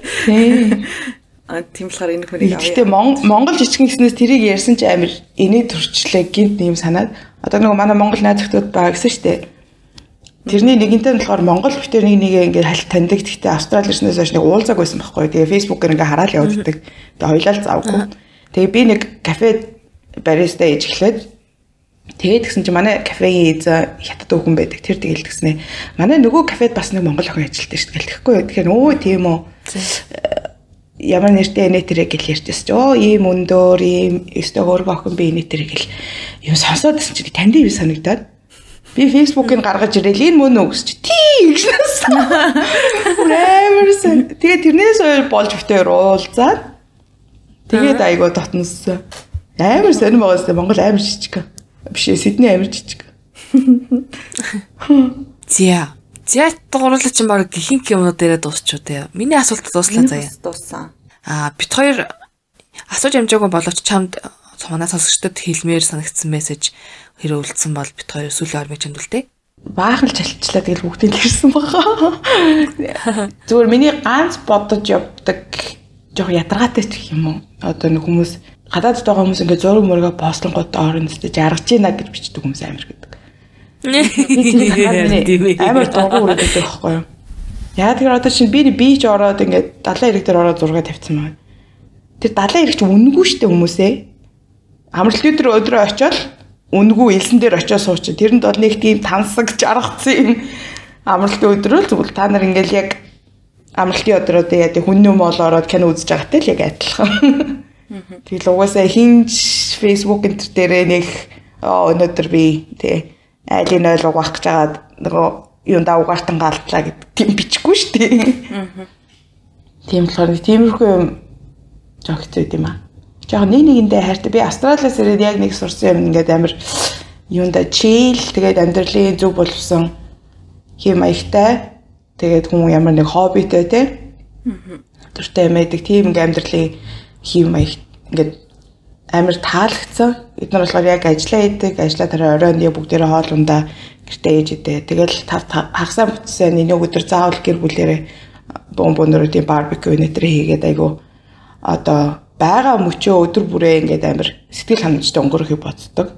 Тийм болохоор энэ хүнийг авъя. Гэтэ Монгол жижигэн гэснээс тэрийг ярьсан чи амар инээ төрчлээ гинт нэм санаад одоо нөгөө манай Монгол найз зөвхөн байгаа гэсэн штэ. Тэрний нэгэнтэй нь болохоор Монгол битэр нэгээ ингээд хальт таньдаг. Гэхдээ Австрали ирснээс хойш нэг уулзаг байсан байхгүй. Тэгээ фэйсбүүкээр ингээд хараад явуулдаг. Тэгээ хоёлаа завгүй. Тэгээ би нэг кафе бариста ээж эхлээд тэгээд гэсэн чи манай кафегийн эзэ хятад хүн байдаг. Тэр тэгэл гэснэ. Манай нөгөө кафед бас нэг монгол охин ажилтдаг шүү дээ. Тэгэхгүй юу. Тэгэхээр тийм үү. Ямар нэртэй нэтэрэг гэл ярьжсэн чи ийм өндөр ийм өстө өөргөө охин би нэтэрэг гэл юм сонсоод чи танд юу санагдаад би фэйсбүүкийг гаргаж ирэл энэ мөн үү гэж тий гэсэн. Тэгээд тэрнээс өөр болж битээр уулзаад тэгээд айгуу дотноссон. Амар сонирм байгаас Монгол амар жижиг. Биш Сидней амар жижиг. За дугуурлаа чинь баг ихэнх юмнууд дээрээ дуусчихуу те. Миний асуулт дууслаа заяа. Дууссан. Бид хоёр асууж амжаагүй боловч чамд манай сонсогчдод хэлмээр санагдсан мессеж хэрэг үлдсэн бол бид хоёр сүүлийн ормыг чамд үлдээ. Баахан л чалчлаа тэгэл бүгдийг л ирсэн баха. Зүгээр миний ганц бодож явдаг жоох ядаргаатай ч юм уу. Одоо нэг хүмүүс гадаадд байгаа хүмүүс ингээд зураг мөргө постлонгууд орно өстэй жаргаж ийна гэж бичдэг хүмүүс амар гэдэг. Амар дургуй үргэлжлэх байхгүй юу? Яа тэгэхээр одоо чинь би бич ороод ингээд далайн ирэг дээр ороод зураг тавьсан байна. Тэр далайн ирэг чинь үнэгүй штэ хүмүүсээ. амралтын өдрөө очиод үнгүй элсэн дээр очиод суучих. Тэрэнд бол нэг тийм тансаг жаргацсан амралтын өдрөө зүгээр та нар ингээл яг амралтын өдрөө яа тий хүн юм болоороод кино үзэж байгаатай л яг адилхан. Тэгэл угаасаа хинж Facebook энтер дээрээ нэг өнөөдөр би тий айлын ойл угаах гэж байгаа нөгөө юунда угаартан галтлаа гэдэг тийм бичихгүй шүү дээ. Тийм болохоор тиймэрхүү юм жоох хэцүү юм аа. Жохоо нэгэндээ хайртай би Австралиас ирээд яг нэг сурсан юм ингээд амар юунда чийл тэгээд амьдралын зүг боловсон хэм маягтай тэгээд хүн ямар нэг хоббитэй тий. Дуртай мэддэг тийм ингээд амьдралын хэм маяг ингээд амар таалагдсан. Бид нар болохоор яг ажиллаа хийдэг, ажиллаа дараа оройн бүгдээрээ хоолундаа гэртээ ээж идэ. Тэгэл хагасаа бүтсэн нэг өдөр заавал гэр бүлээрээ бомбоноор тийм барбекю нэтэр хийгээд айгу одоо байгаа мөчөө өдөр бүрээ ингээд амар сэтгэл ханамжтай өнгөрөхийг боддог.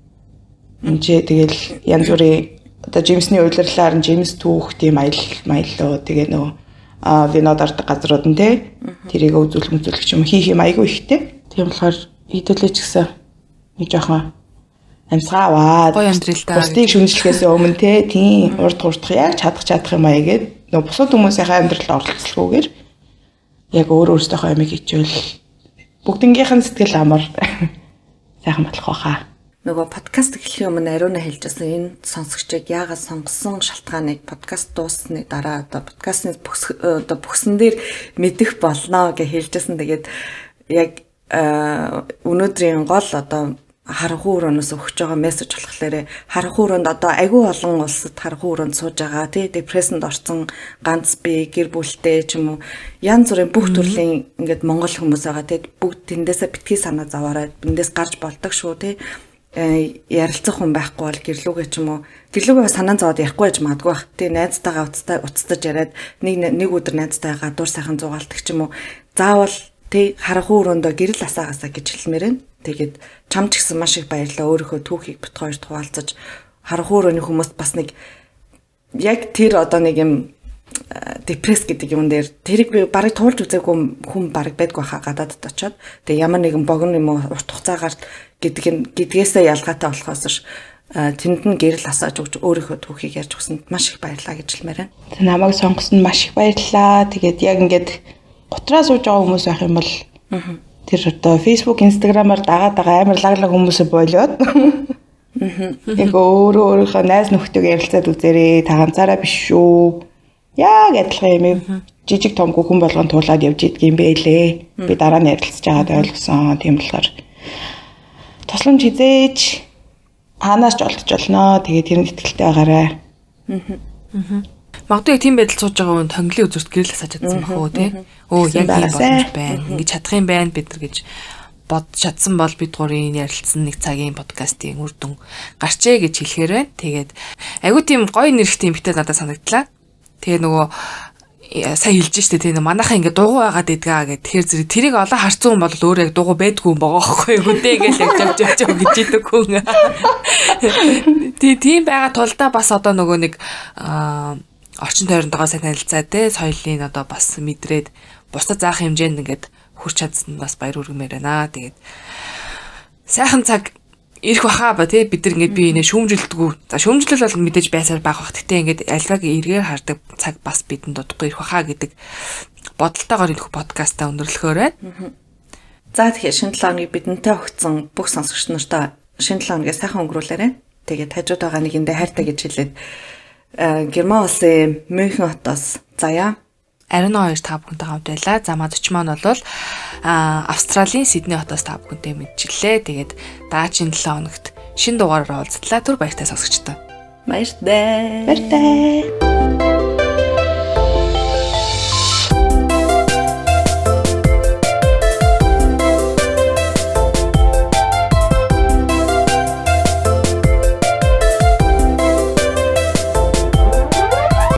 Энд тэгэл янз бүрийн одоо Джеймсний уйлрлаар нь Джеймс түүх тийм маяллоо тэгээ нөө винод ардаг газрууд нь тий тэрийг үзүүлэх юм хийх юм айгу ихтэй. Тийм болохоор хэдүүлээч гэсэн нэг жоохон амьсгаа аваад гоё амьдрал даа. Бусдыг шүмжлэхээс өмнө тий тийм урд хурдах яг чадах юм аа гээд нөө бусад хүмүүсийнхээ амьдралд оролцохгүйгээр яг өөрөөсөө амиг хичээл бүгднгийнх нь сэтгэл амар сайхан болох байхаа. Нөгөө подкаст эхлэхийн өмнө ариуна хэлжсэн энэ сонсогчийг яагаад сонгосон шалтгааныг подкаст дууссаны дараа одоо подкастны бүхсэн дээр мэдэх болно гэж хэлжсэн. Тэгээд яг өнөөдрийн гол одоо харанхуй өрөөнөөс өгч байгаа мессеж болохоор харанхуй өрөөнд одоо агүй олон улсад харанхуй өрөөнд сууж байгаа тий депрессэнд орсон ганц би гэр бүлтэй ч юм уу янз бүрийн бүх төрлийн ингээд монгол хүмүүс байгаа тий бүгд тэндээсээ битгий санаа зовоорой эндээс гарч болдог шүү тий ярилцах хүн байхгүй бол гэрлүүгээ ч юм уу гэрлүүгээ санаа зовоод ярихгүй байж магадгүй бах тий найзтайгаа уцтаж яриад нэг өдөр найзтайгаа гадуур сайхан зугаалдаг ч юм уу заавал тий харанхуй өрөөндөө гэрэл асаагаасаа гэж хэлмээр байна. Тэгээд чамч гэсэн маш их баярлалаа өөрийнхөө түүхийг бит хоёрт хуваалцаж харанхуй өрөөний хүмүүст бас нэг яг тэр одоо нэг юм депресс гэдэг юм дээр тэрийг би барыг туулж үзээгүй хүн барыг байдгүй хаа гадаадд очиод тэгээ ямар нэгэн богино юм урт хугацаагаар гэдгээсээ ялгаатай болохоос тэнд нь гэрэл асааж өгч өөрийнхөө түүхийг ярьж өгсөнд маш их баярлалаа гэж хэлмээр байна. Тэ намайг сонгосонд маш их баярлалаа. Тэгээд яг ингээд готраа сууж байгаа хүмүүс байх юм бол тэр одоо Facebook, Instagram-аар дагаад байгаа амар лаглаг хүмүүсээ болоод яг өөрийнхөө найз нөхдөйг ярилцаад үзээрэй. Та ганцаараа биш шүү. Яг адилхан юм. Жижиг томгүй хүн болгон туулаад явж идэг юм байлээ. Би дараа нь ярилцж байгаад ойлгосон. Тийм болохоор тусламж хизээж хаанаас ч олдож болно. Тэгээд тэр нь итгэлтэй байгаарай. Магадгүй тийм байдал сууж байгаа хүн тонглын үзүүрт гэрэл асааж чадсан бах уу тий. Өө яг юм боломж байна. Ингэж чадах юм байна бид нар гэж бодож чадсан бол бид гурийн ярилцсан нэг цагийн подкастын үр дүн гарчээ гэж хэлэхээр байна. Тэгээд айгүй тийм гоё нэрхтэй юм битээ надад санагдлаа. Тэгээ нөгөө сайн хэлж штэ тий манайхаа ингэ дугуй байгаад идгаа гэх. Тэгэхээр зэрэг тэрийг олон харцсан хүн бол өөрөө яг дугуй байдгүй юм байгаа байхгүй юу дээ гэж яг жавж гэж идэг хүн. Тийм байгаа тулдаа бас одоо нөгөө нэг орчин тойрондоо сайн танилцаа те соёлын одоо бас мэдрээд бусдад заах хэмжээнд ингээд хүрч чадсан бас баяр хүргэмээр байна. Тэгээд сайхан цаг ирэх баха ба те бид нар ингээд би энэ шүүмжилдэггүй. За шүүмжлэл бол мэдээж байсаар байх бах. Гэтэ ингээд альваг эргээр хардаг цаг бас бидэнд дутхгүй ирэх баха гэдэг бодолтойгоор энэ подкастаа өндөрлөхөөр байна. За тэгэхээр шинэ 7 хоногийг бидэнтэй өгсөн бүх сонсогч нартай шинэ 7 хоногийн сайхан өнгөрүүлээрэй. Тэгээд хажууд байгаа нэгэндээ хайртай гэж хэлээд Герман улсын Мюнхен хотоос заяа Ариуна 2 та бүхэнтэй хамт байлаа. За мадч маань бол Австралийн Сидней хотоос та бүхэнтэй мэдчилээ. Тэгээд даачийн 7 хоногт шинэ дугаараар уулзлаа. Түр баяртай сонсогчдоо. Баяртай. Баяртай.